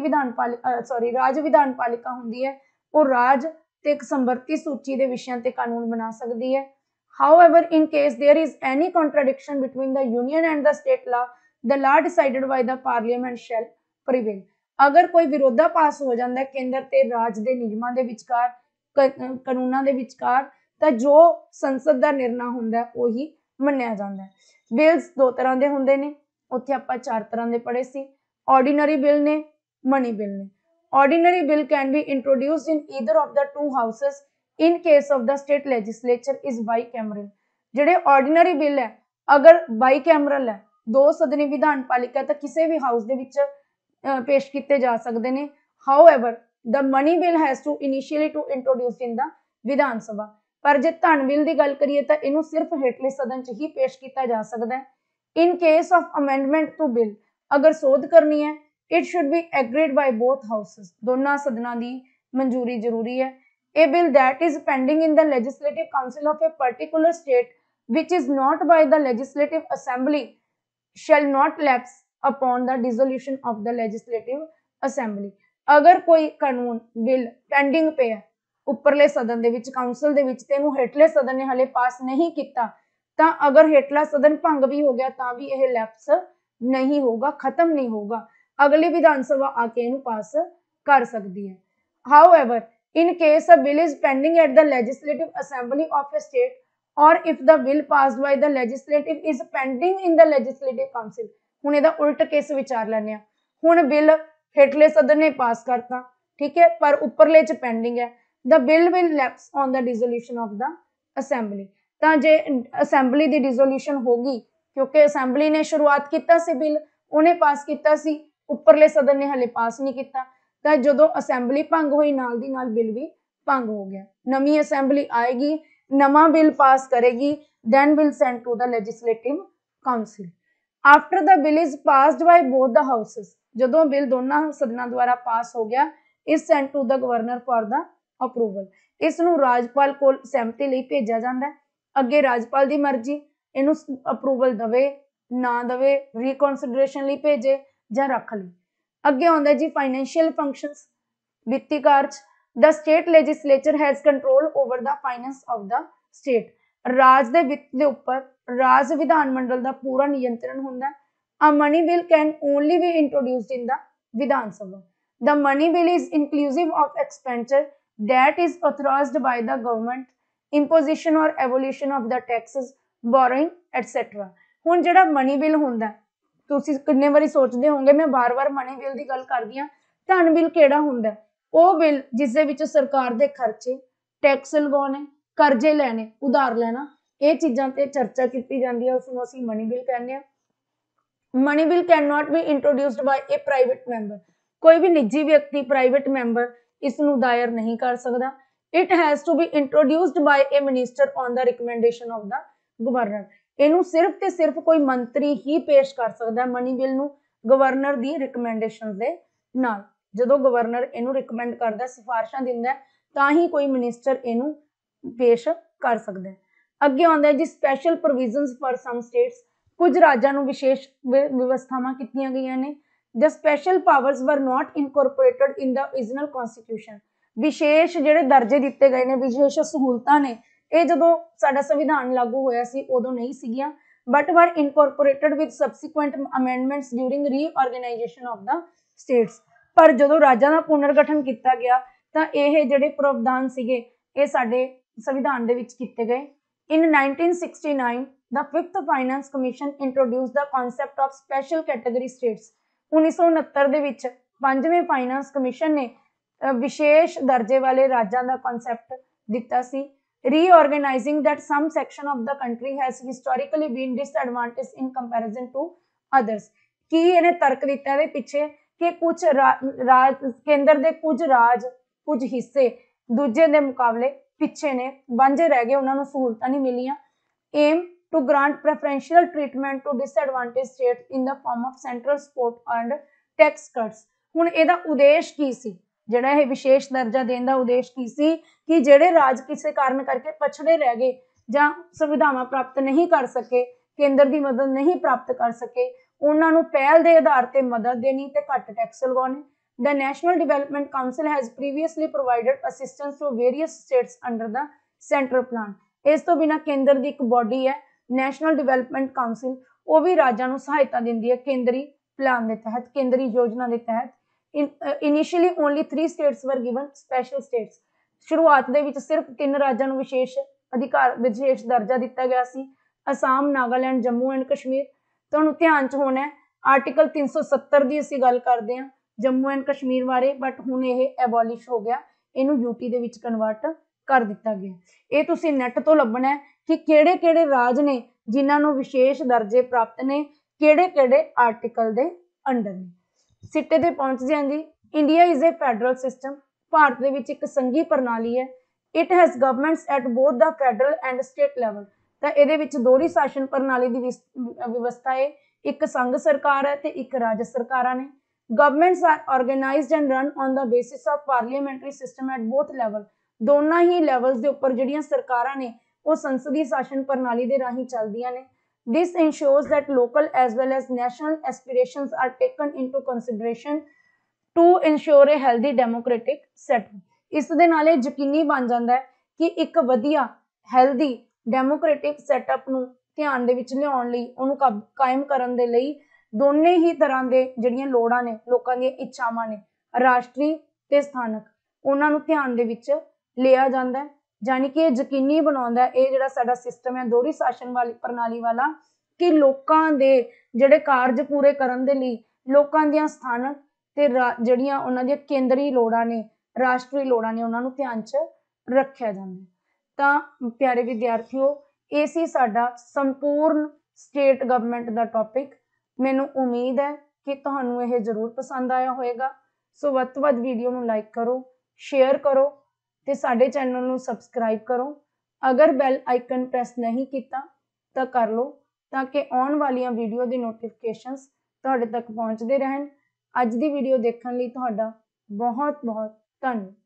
ਰਾਜ ਵਿਧਾਨ ਪਾਲਿਕਾ ਹੁੰਦੀ ਹੈ ਉਹ ਰਾਜ ਤੇ ਇੱਕ ਸੰਵਰਤੀ ਸੂਚੀ ਦੇ ਵਿਸ਼ਿਆਂ ਤੇ ਕਾਨੂੰਨ ਬਣਾ ਸਕਦੀ ਹੈ। However, in case there is any contradiction between the union and the state law, the law decided by the parliament shall prevail। ਅਗਰ ਕੋਈ ਵਿਰੋਧਾਭਾਸ ਹੋ ਜਾਂਦਾ ਹੈ ਕੇਂਦਰ ਤੇ ਰਾਜ ਦੇ ਨਿਯਮਾਂ ਦੇ ਵਿਚਕਾਰ, ਕਾਨੂੰਨਾਂ ਦੇ ਵਿਚਕਾਰ, ਤਾਂ ਜੋ ਸੰਸਦ ਦਾ ਨਿਰਣਾ ਹੁੰਦਾ ਉਹੀ ਮੰਨਿਆ ਜਾਂਦਾ ਹੈ। ਬਿਲਸ 2 ਤਰ੍ਹਾਂ ਦੇ ਹੁੰਦੇ ਨੇ, ਉੱਥੇ ਆਪਾਂ 4 ਤਰ੍ਹਾਂ ਦੇ ਪੜ੍ਹੇ ਸੀ। ਆਰਡੀਨਰੀ ਬਿੱਲ ਨੇ, ਮਨੀ ਬਿੱਲ ਨੇ। Ordinary bill can be introduced in either of the 2 houses in case of the state legislature is bicameral. ਜਿਹੜੇ ਆਰਡੀਨਰੀ ਬਿੱਲ ਹੈ ਅਗਰ ਬਾਈਕੈਮਰਲ ਹੈ, 2 ਸਦਨੀ ਵਿਧਾਨ ਪਾਲਿਕਾ ਤਾਂ ਕਿਸੇ ਵੀ ਹਾਊਸ ਦੇ ਵਿੱਚ ਪੇਸ਼ ਕੀਤੇ ਜਾ ਸਕਦੇ ਨੇ। However the money bill has to initially to introduced in the Vidhan Sabha. ਪਰ ਜੇ ਧਨ ਬਿੱਲ ਦੀ ਗੱਲ ਕਰੀਏ ਤਾਂ ਇਹਨੂੰ ਸਿਰਫ ਹੇਠਲੇ ਸਦਨ 'ਚ ਹੀ ਪੇਸ਼ ਕੀਤਾ ਜਾ ਸਕਦਾ ਹੈ। In case of amendment to bill, ਅਗਰ ਸੋਧ ਕਰਨੀ ਹੈ it should be agreed by both houses, ਦੋਨਾਂ ਸਦਨਾਂ ਦੀ ਮਨਜ਼ੂਰੀ ਜ਼ਰੂਰੀ ਹੈ। A bill that is pending in the legislative council of a particular state which is not by the legislative assembly shall not lapse upon the dissolution of the legislative assembly। ਅਗਰ ਕੋਈ ਕਾਨੂੰਨ bill pending ਪਿਆ ਉੱਪਰਲੇ ਸਦਨ ਦੇ ਵਿੱਚ, council ਦੇ ਵਿੱਚ, ਤੇ ਇਹਨੂੰ ਹੇਠਲੇ ਸਦਨ ਨੇ ਹਲੇ ਪਾਸ ਨਹੀਂ ਕੀਤਾ ਤਾਂ ਅਗਰ ਹੇਠਲਾ ਸਦਨ ਭੰਗ ਵੀ ਹੋ ਗਿਆ ਤਾਂ ਵੀ ਇਹ ਲੈਪਸ ਨਹੀਂ ਹੋਊਗਾ, ਖਤਮ ਨਹੀਂ ਹੋਊਗਾ, ਅਗਲੀ ਵਿਧਾਨ ਸਭਾ ਆ ਕੇ ਇਹਨੂੰ ਪਾਸ ਕਰ ਸਕਦੀ ਹੈ। However, in case a bill is pending at the legislative assembly of a state or if the bill passed by the legislative is pending in the legislative council। ਹੁਣ ਇਹਦਾ ਉਲਟ ਕੇਸ ਵਿਚਾਰ ਲੈਂਦੇ ਆ। ਹੁਣ ਬਿੱਲ ਹੇਠਲੇ ਸਦਨ ਨੇ ਪਾਸ ਕਰਤਾ, ਠੀਕ ਹੈ, ਪਰ ਉੱਪਰਲੇ 'ਚ ਪੈਂਡਿੰਗ ਹੈ। The bill will lapse on the dissolution of the assembly। ਤਾਂ ਜੇ ਅਸੈਂਬਲੀ ਦੀ ਡਿਸੋਲੂਸ਼ਨ ਹੋ ਗਈ, ਕਿਉਂਕਿ ਅਸੈਂਬਲੀ ਨੇ ਸ਼ੁਰੂਆਤ ਕੀਤਾ ਸੀ ਬਿੱਲ, ਉਹਨੇ ਪਾਸ ਕੀਤਾ ਸੀ, ਉੱਪਰਲੇ ਸਦਨ ਨੇ ਹਲੇ ਪਾਸ ਨਹੀਂ ਕੀਤਾ, ਤਾਂ ਜਦੋਂ ਅਸੈਂਬਲੀ ਭੰਗ ਹੋਈ ਨਾਲ ਦੀ ਨਾਲ ਬਿੱਲ ਵੀ ਭੰਗ ਹੋ ਗਿਆ। ਨਵੀਂ ਅਸੈਂਬਲੀ ਆਏਗੀ, ਨਵਾਂ ਬਿੱਲ ਪਾਸ ਕਰੇਗੀ, then will send to the legislative council। After the bill is passed by both the houses, ਜਦੋਂ ਬਿੱਲ ਦੋਨਾਂ ਸਦਨਾਂ ਦੁਆਰਾ ਪਾਸ ਹੋ ਗਿਆ, is sent to the governor for the approval। ਇਸ ਨੂੰ ਰਾਜਪਾਲ ਕੋਲ ਸਹਿਮਤੀ ਲਈ ਭੇਜਿਆ ਜਾਂਦਾ ਹੈ। ਅੱਗੇ ਰਾਜਪਾਲ ਦੀ ਮਰਜ਼ੀ, ਇਹਨੂੰ ਅਪਰੂਵਲ ਦਵੇ ਨਾ ਦਵੇ, ਰੀਕਨਸੀਡਰੇਸ਼ਨ ਲਈ ਭੇਜੇ ਜਾਂ ਰੱਖ ਲਈ। ਅੱਗੇ ਆਉਂਦਾ ਜੀ ਫਾਈਨੈਂਸ਼ੀਅਲ ਫੰਕਸ਼ਨਸ, ਵਿੱਤੀ ਕਾਰਜ। The state legislature has control over the finance of the state। ਰਾਜ ਦੇ ਵਿੱਤ ਦੇ ਉੱਪਰ ਰਾਜ ਵਿਧਾਨ ਮੰਡਲ ਦਾ ਪੂਰਾ ਨਿਯੰਤਰਣ ਹੁੰਦਾ ਹੈ। A money bill can only be introduced in the Vidhan Sabha. The money bill is inclusive of expenditure that is authorized by the government, imposition or abolition of the taxes, borrowing etc। ਹੁਣ ਜਿਹੜਾ ਮਨੀ ਬਿੱਲ ਹੁੰਦਾ, ਤੁਸੀਂ ਕਿੰਨੇ ਵਾਰੀ ਸੋਚਦੇ ਹੋਵੋਗੇ, ਮੈਂ ਬਾਰ-ਬਾਰ ਮਨੀ ਬਿੱਲ ਦੀ ਗੱਲ ਕਰਦੀ ਹਾਂ। ਧਨ ਬਿੱਲ ਕਿਹੜਾ ਹੁੰਦਾ? ਉਹ ਬਿੱਲ ਜਿਸ ਦੇ ਵਿੱਚ ਸਰਕਾਰ ਦੇ ਖਰਚੇ, ਟੈਕਸ ਲਗਾਉਣੇ, ਕਰਜ਼ੇ ਲੈਣੇ, ਉਧਾਰ ਲੈਣਾ, ਇਹ ਚੀਜ਼ਾਂ ਤੇ ਚਰਚਾ ਕੀਤੀ ਜਾਂਦੀ ਹੈ, ਉਸਨੂੰ ਅਸੀਂ ਮਨੀ ਬਿੱਲ ਕਹਿੰਦੇ ਹਾਂ। Money bill can not be introduced by a private member. ਕੋਈ ਵੀ ਨਿੱਜੀ ਵਿਅਕਤੀ, ਪ੍ਰਾਈਵੇਟ ਮੈਂਬਰ ਇਸ ਨੂੰ ਦਾਇਰ ਨਹੀਂ ਕਰ ਸਕਦਾ। It has to be introduced by a minister on the recommendation of the governor. ਇਹਨੂੰ ਸਿਰਫ ਤੇ ਸਿਰਫ ਕੋਈ ਮੰਤਰੀ ਹੀ ਪੇਸ਼ ਕਰ ਸਕਦਾ ਮਨੀ ਬਿੱਲ ਨੂੰ, ਗਵਰਨਰ ਦੀ ਰਿਕਮੈਂਡੇਸ਼ਨ ਦੇ ਨਾਲ। ਜਦੋਂ ਗਵਰਨਰ ਇਹਨੂੰ ਰਿਕਮੈਂਡ ਕਰਦਾ, ਸਿਫਾਰਿਸ਼ਾਂ ਦਿੰਦਾ, ਤਾਂ ਹੀ ਕੋਈ ਮਿਨਿਸਟਰ ਇਹਨੂੰ ਪੇਸ਼ ਕਰ ਸਕਦਾ ਹੈ। ਅੱਗੇ ਆਉਂਦਾ ਜੀ special provisions for some states. ਕੁਝ ਰਾਜਾਂ ਨੂੰ ਵਿਸ਼ੇਸ਼ ਵਿਵਸਥਾਵਾਂ ਕੀਤੀਆਂ ਗਈਆਂ ਨੇ। ਦ special powers were not incorporated in the original constitution. ਵਿਸ਼ੇਸ਼ ਜਿਹੜੇ ਦਰਜੇ ਦਿੱਤੇ ਗਏ ਨੇ, ਵਿਸ਼ੇਸ਼ ਸਹੂਲਤਾਂ ਨੇ, ਇਹ ਜਦੋਂ ਸਾਡਾ ਸੰਵਿਧਾਨ ਲਾਗੂ ਹੋਇਆ ਸੀ ਉਦੋਂ ਨਹੀਂ ਸੀਗੀਆਂ, but were incorporated with subsequent amendments during reorganisation of the states. ਪਰ ਜਦੋਂ ਰਾਜਾਂ ਦਾ ਪੁਨਰਗਠਨ ਕੀਤਾ ਗਿਆ ਤਾਂ ਇਹ ਜਿਹੜੇ ਪ੍ਰਾਵਧਾਨ ਸੀਗੇ ਇਹ ਸਾਡੇ ਸੰਵਿਧਾਨ ਦੇ ਵਿੱਚ ਕੀਤੇ ਗਏ। In 1969, the Fifth Finance Commission introduced the concept of special category states। 1969 ਦੇ ਵਿੱਚ ਪੰਜਵੇਂ ਫਾਈਨਾਂਸ ਕਮਿਸ਼ਨ ਨੇ ਵਿਸ਼ੇਸ਼ ਦਰਜੇ ਵਾਲੇ ਰਾਜਾਂ ਦਾ ਕਨਸੈਪਟ ਦਿੱਤਾ ਸੀ। Reorganizing that some section of the country has historically been disadvantaged in comparison to others। ਕੀ ਇਹਨੇ ਤਰਕ ਦਿੱਤਾ ਇਹਦੇ ਪਿੱਛੇ ਕਿ ਕੁਝ ਕੇਂਦਰ ਦੇ ਕੁਝ ਰਾਜ, ਕੁਝ ਹਿੱਸੇ ਦੂਜੇ ਦੇ ਮੁਕਾਬਲੇ ਪਿੱਛੇ ਨੇ, ਵਾਂਝੇ ਰਹਿ ਗਏ, ਉਹਨਾਂ ਨੂੰ ਸਹੂਲਤਾਂ ਨਹੀਂ ਮਿਲੀਆਂ। Aim to grant preferential treatment to disadvantage state in the form of central support and tax cuts. ਹੁਣ ਇਹਦਾ ਉਦੇਸ਼ ਕੀ ਸੀ, ਜਿਹੜਾ ਇਹ ਵਿਸ਼ੇਸ਼ ਦਰਜਾ ਦੇਣ ਦਾ ਉਦੇਸ਼ ਕੀ ਸੀ ਕਿ ਜਿਹੜੇ ਰਾਜ ਕਿਸੇ ਕਾਰਨ ਕਰਕੇ ਪਛੜੇ ਰਹਿ ਗਏ ਜਾਂ ਸੁਵਿਧਾਵਾਂ ਪ੍ਰਾਪਤ ਨਹੀਂ ਕਰ ਸਕੇ, ਕੇਂਦਰ ਦੀ ਮਦਦ ਨਹੀਂ ਪ੍ਰਾਪਤ ਕਰ ਸਕੇ, ਉਹਨਾਂ ਨੂੰ ਪਹਿਲ ਦੇ ਆਧਾਰ ਤੇ ਮਦਦ ਦੇਣੀ ਤੇ ਘੱਟ ਟੈਕਸ ਲਗਾਉਣੇ। The National Development Council has previously provided assistance to various states under the Central Plan। ਇਸ ਤੋਂ ਬਿਨਾਂ ਕੇਂਦਰ ਦੀ ਇੱਕ ਬੋਡੀ ਹੈ ਨੈਸ਼ਨਲ ਡਿਵੈਲਪਮੈਂਟ ਕਾਉਂਸਿਲ, ਉਹ ਵੀ ਰਾਜਾਂ ਨੂੰ ਸਹਾਇਤਾ ਦਿੰਦੀ ਹੈ ਕੇਂਦਰੀ ਪਲਾਨ ਦੇ ਤਹਿਤ, ਕੇਂਦਰੀ ਯੋਜਨਾ ਦੇ ਤਹਿਤ। Initially only 3 states were given special states। ਸ਼ੁਰੂਆਤ ਦੇ ਵਿੱਚ ਸਿਰਫ 3 ਰਾਜਾਂ ਨੂੰ ਵਿਸ਼ੇਸ਼ ਅਧਿਕਾਰ, ਵਿਸ਼ੇਸ਼ ਦਰਜਾ ਦਿੱਤਾ ਗਿਆ ਸੀ, ਅਸਾਮ, ਨਾਗਾਲੈਂਡ, ਜੰਮੂ ਐਂਡ ਕਸ਼ਮੀਰ। ਤੁਹਾਨੂੰ ਧਿਆਨ 'ਚ ਹੋਣਾ ਆਰਟੀਕਲ 370 ਦੀ ਅਸੀਂ ਗੱਲ ਕਰਦੇ ਹਾਂ ਜੰਮੂ ਐਂਡ ਕਸ਼ਮੀਰ ਬਾਰੇ, ਬਟ ਹੁਣ ਇਹ ਐਬੋਲਿਸ਼ ਹੋ ਗਿਆ, ਇਹਨੂੰ ਯੂਟੀ ਦੇ ਵਿੱਚ ਕਨਵਰਟ ਕਰ ਦਿੱਤਾ ਗਿਆ। ਇਹ ਤੁਸੀਂ ਨੈਟ ਤੋਂ ਲੱਭਣਾ ਕਿ ਕਿਹੜੇ ਕਿਹੜੇ ਰਾਜ ਨੇ ਜਿਨ੍ਹਾਂ ਨੂੰ ਵਿਸ਼ੇਸ਼ ਦਰਜੇ ਪ੍ਰਾਪਤ ਨੇ, ਕਿਹੜੇ ਕਿਹੜੇ ਆਰਟੀਕਲ ਦੇ ਅੰਡਰ ਨੇ। ਸਿੱਟੇ ਤੇ ਪਹੁੰਚਦੇ ਹਾਂ ਜੀ। India is a federal system. Bharat ਦੇ ਵਿੱਚ ਇੱਕ ਸੰਘੀ ਪ੍ਰਣਾਲੀ ਹੈ। It has governments at both the federal and state level. ਤਾਂ ਇਹਦੇ ਵਿੱਚ ਦੋਹਰੀ ਸ਼ਾਸਨ ਪ੍ਰਣਾਲੀ ਦੀ ਵਿਵਸਥਾ ਹੈ, ਇੱਕ ਸੰਘ ਸਰਕਾਰ ਹੈ ਤੇ ਇੱਕ ਰਾਜ ਸਰਕਾਰਾਂ ਨੇ। Governments are organized and run on the basis of parliamentary system at both level। ਦੋਨਾਂ ਹੀ ਲੈਵਲਸ ਦੇ ਉੱਪਰ ਜਿਹੜੀਆਂ ਸਰਕਾਰਾਂ ਨੇ ਉਹ ਸੰਸਦੀ ਸ਼ਾਸਨ ਪ੍ਰਣਾਲੀ ਦੇ ਰਾਹੀਂ ਚੱਲਦੀਆਂ ਨੇ। This ensures that local as well as national aspirations are taken into consideration to ensure a healthy democratic setup। ਇਸ ਦੇ ਨਾਲ ਇਹ ਯਕੀਨੀ ਬਣ ਜਾਂਦਾ ਹੈ ਕਿ ਇੱਕ ਵਧੀਆ ਹੈਲਦੀ ਡੈਮੋਕ੍ਰੈਟਿਕ ਸੈਟਅਪ ਨੂੰ ਧਿਆਨ ਦੇ ਵਿੱਚ ਲਿਆਉਣ ਲਈ, ਉਹਨੂੰ ਕਾਇਮ ਕਰਨ ਦੇ ਲਈ ਦੋਨੇ ਹੀ ਤਰ੍ਹਾਂ ਦੇ ਜਿਹੜੀਆਂ ਲੋੜਾਂ ਨੇ, ਲੋਕਾਂ ਦੀਆਂ ਇੱਛਾਵਾਂ ਨੇ, ਰਾਸ਼ਟਰੀ ਤੇ ਸਥਾਨਕ, ਉਹਨਾਂ ਨੂੰ ਧਿਆਨ ਦੇ ਵਿੱਚ ਲਿਆ ਜਾਂਦਾ ਹੈ। ਜਾਣੀ ਕਿ ਇਹ ਯਕੀਨੀ ਬਣਾਉਂਦਾ ਇਹ ਜਿਹੜਾ ਸਾਡਾ ਸਿਸਟਮ ਹੈ ਦੋਹਰੀ ਸ਼ਾਸਨ ਵਾਲੀ ਪ੍ਰਣਾਲੀ ਵਾਲਾ, ਕਿ ਲੋਕਾਂ ਦੇ ਜਿਹੜੇ ਕਾਰਜ ਪੂਰੇ ਕਰਨ ਦੇ ਲਈ ਲੋਕਾਂ ਦੀਆਂ ਸਥਾਨਕ ਤੇ ਜਿਹੜੀਆਂ ਉਹਨਾਂ ਦੀਆਂ ਕੇਂਦਰੀ ਲੋੜਾਂ ਨੇ, ਰਾਸ਼ਟਰੀ ਲੋੜਾਂ ਨੇ, ਉਹਨਾਂ ਨੂੰ ਧਿਆਨ 'ਚ ਰੱਖਿਆ ਜਾਂਦਾ। ਤਾਂ ਪਿਆਰੇ ਵਿਦਿਆਰਥੀਓ, ਇਹ ਸੀ ਸਾਡਾ ਸੰਪੂਰਨ ਸਟੇਟ ਗਵਰਨਮੈਂਟ ਦਾ ਟੌਪਿਕ। ਮੈਨੂੰ ਉਮੀਦ ਹੈ ਕਿ ਤੁਹਾਨੂੰ ਇਹ ਜ਼ਰੂਰ ਪਸੰਦ ਆਇਆ ਹੋਵੇਗਾ। ਸੋ ਵੱਧ ਤੋਂ ਵੱਧ ਵੀਡੀਓ ਨੂੰ ਲਾਈਕ ਕਰੋ, ਸ਼ੇਅਰ ਕਰੋ ਤੇ ਸਾਡੇ ਚੈਨਲ ਨੂੰ ਸਬਸਕ੍ਰਾਈਬ ਕਰੋ। ਅਗਰ ਬੈਲ ਆਈਕਨ ਪ੍ਰੈਸ ਨਹੀਂ ਕੀਤਾ ਤਾਂ ਕਰ ਲਓ, ਤਾਂ ਕਿ ਆਉਣ ਵਾਲੀਆਂ ਵੀਡੀਓ ਦੇ ਨੋਟੀਫਿਕੇਸ਼ਨਸ ਤੁਹਾਡੇ ਤੱਕ ਪਹੁੰਚਦੇ ਰਹਿਣ। ਅੱਜ ਦੀ ਵੀਡੀਓ ਦੇਖਣ ਲਈ ਤੁਹਾਡਾ ਬਹੁਤ ਬਹੁਤ ਧੰਨਵਾਦ।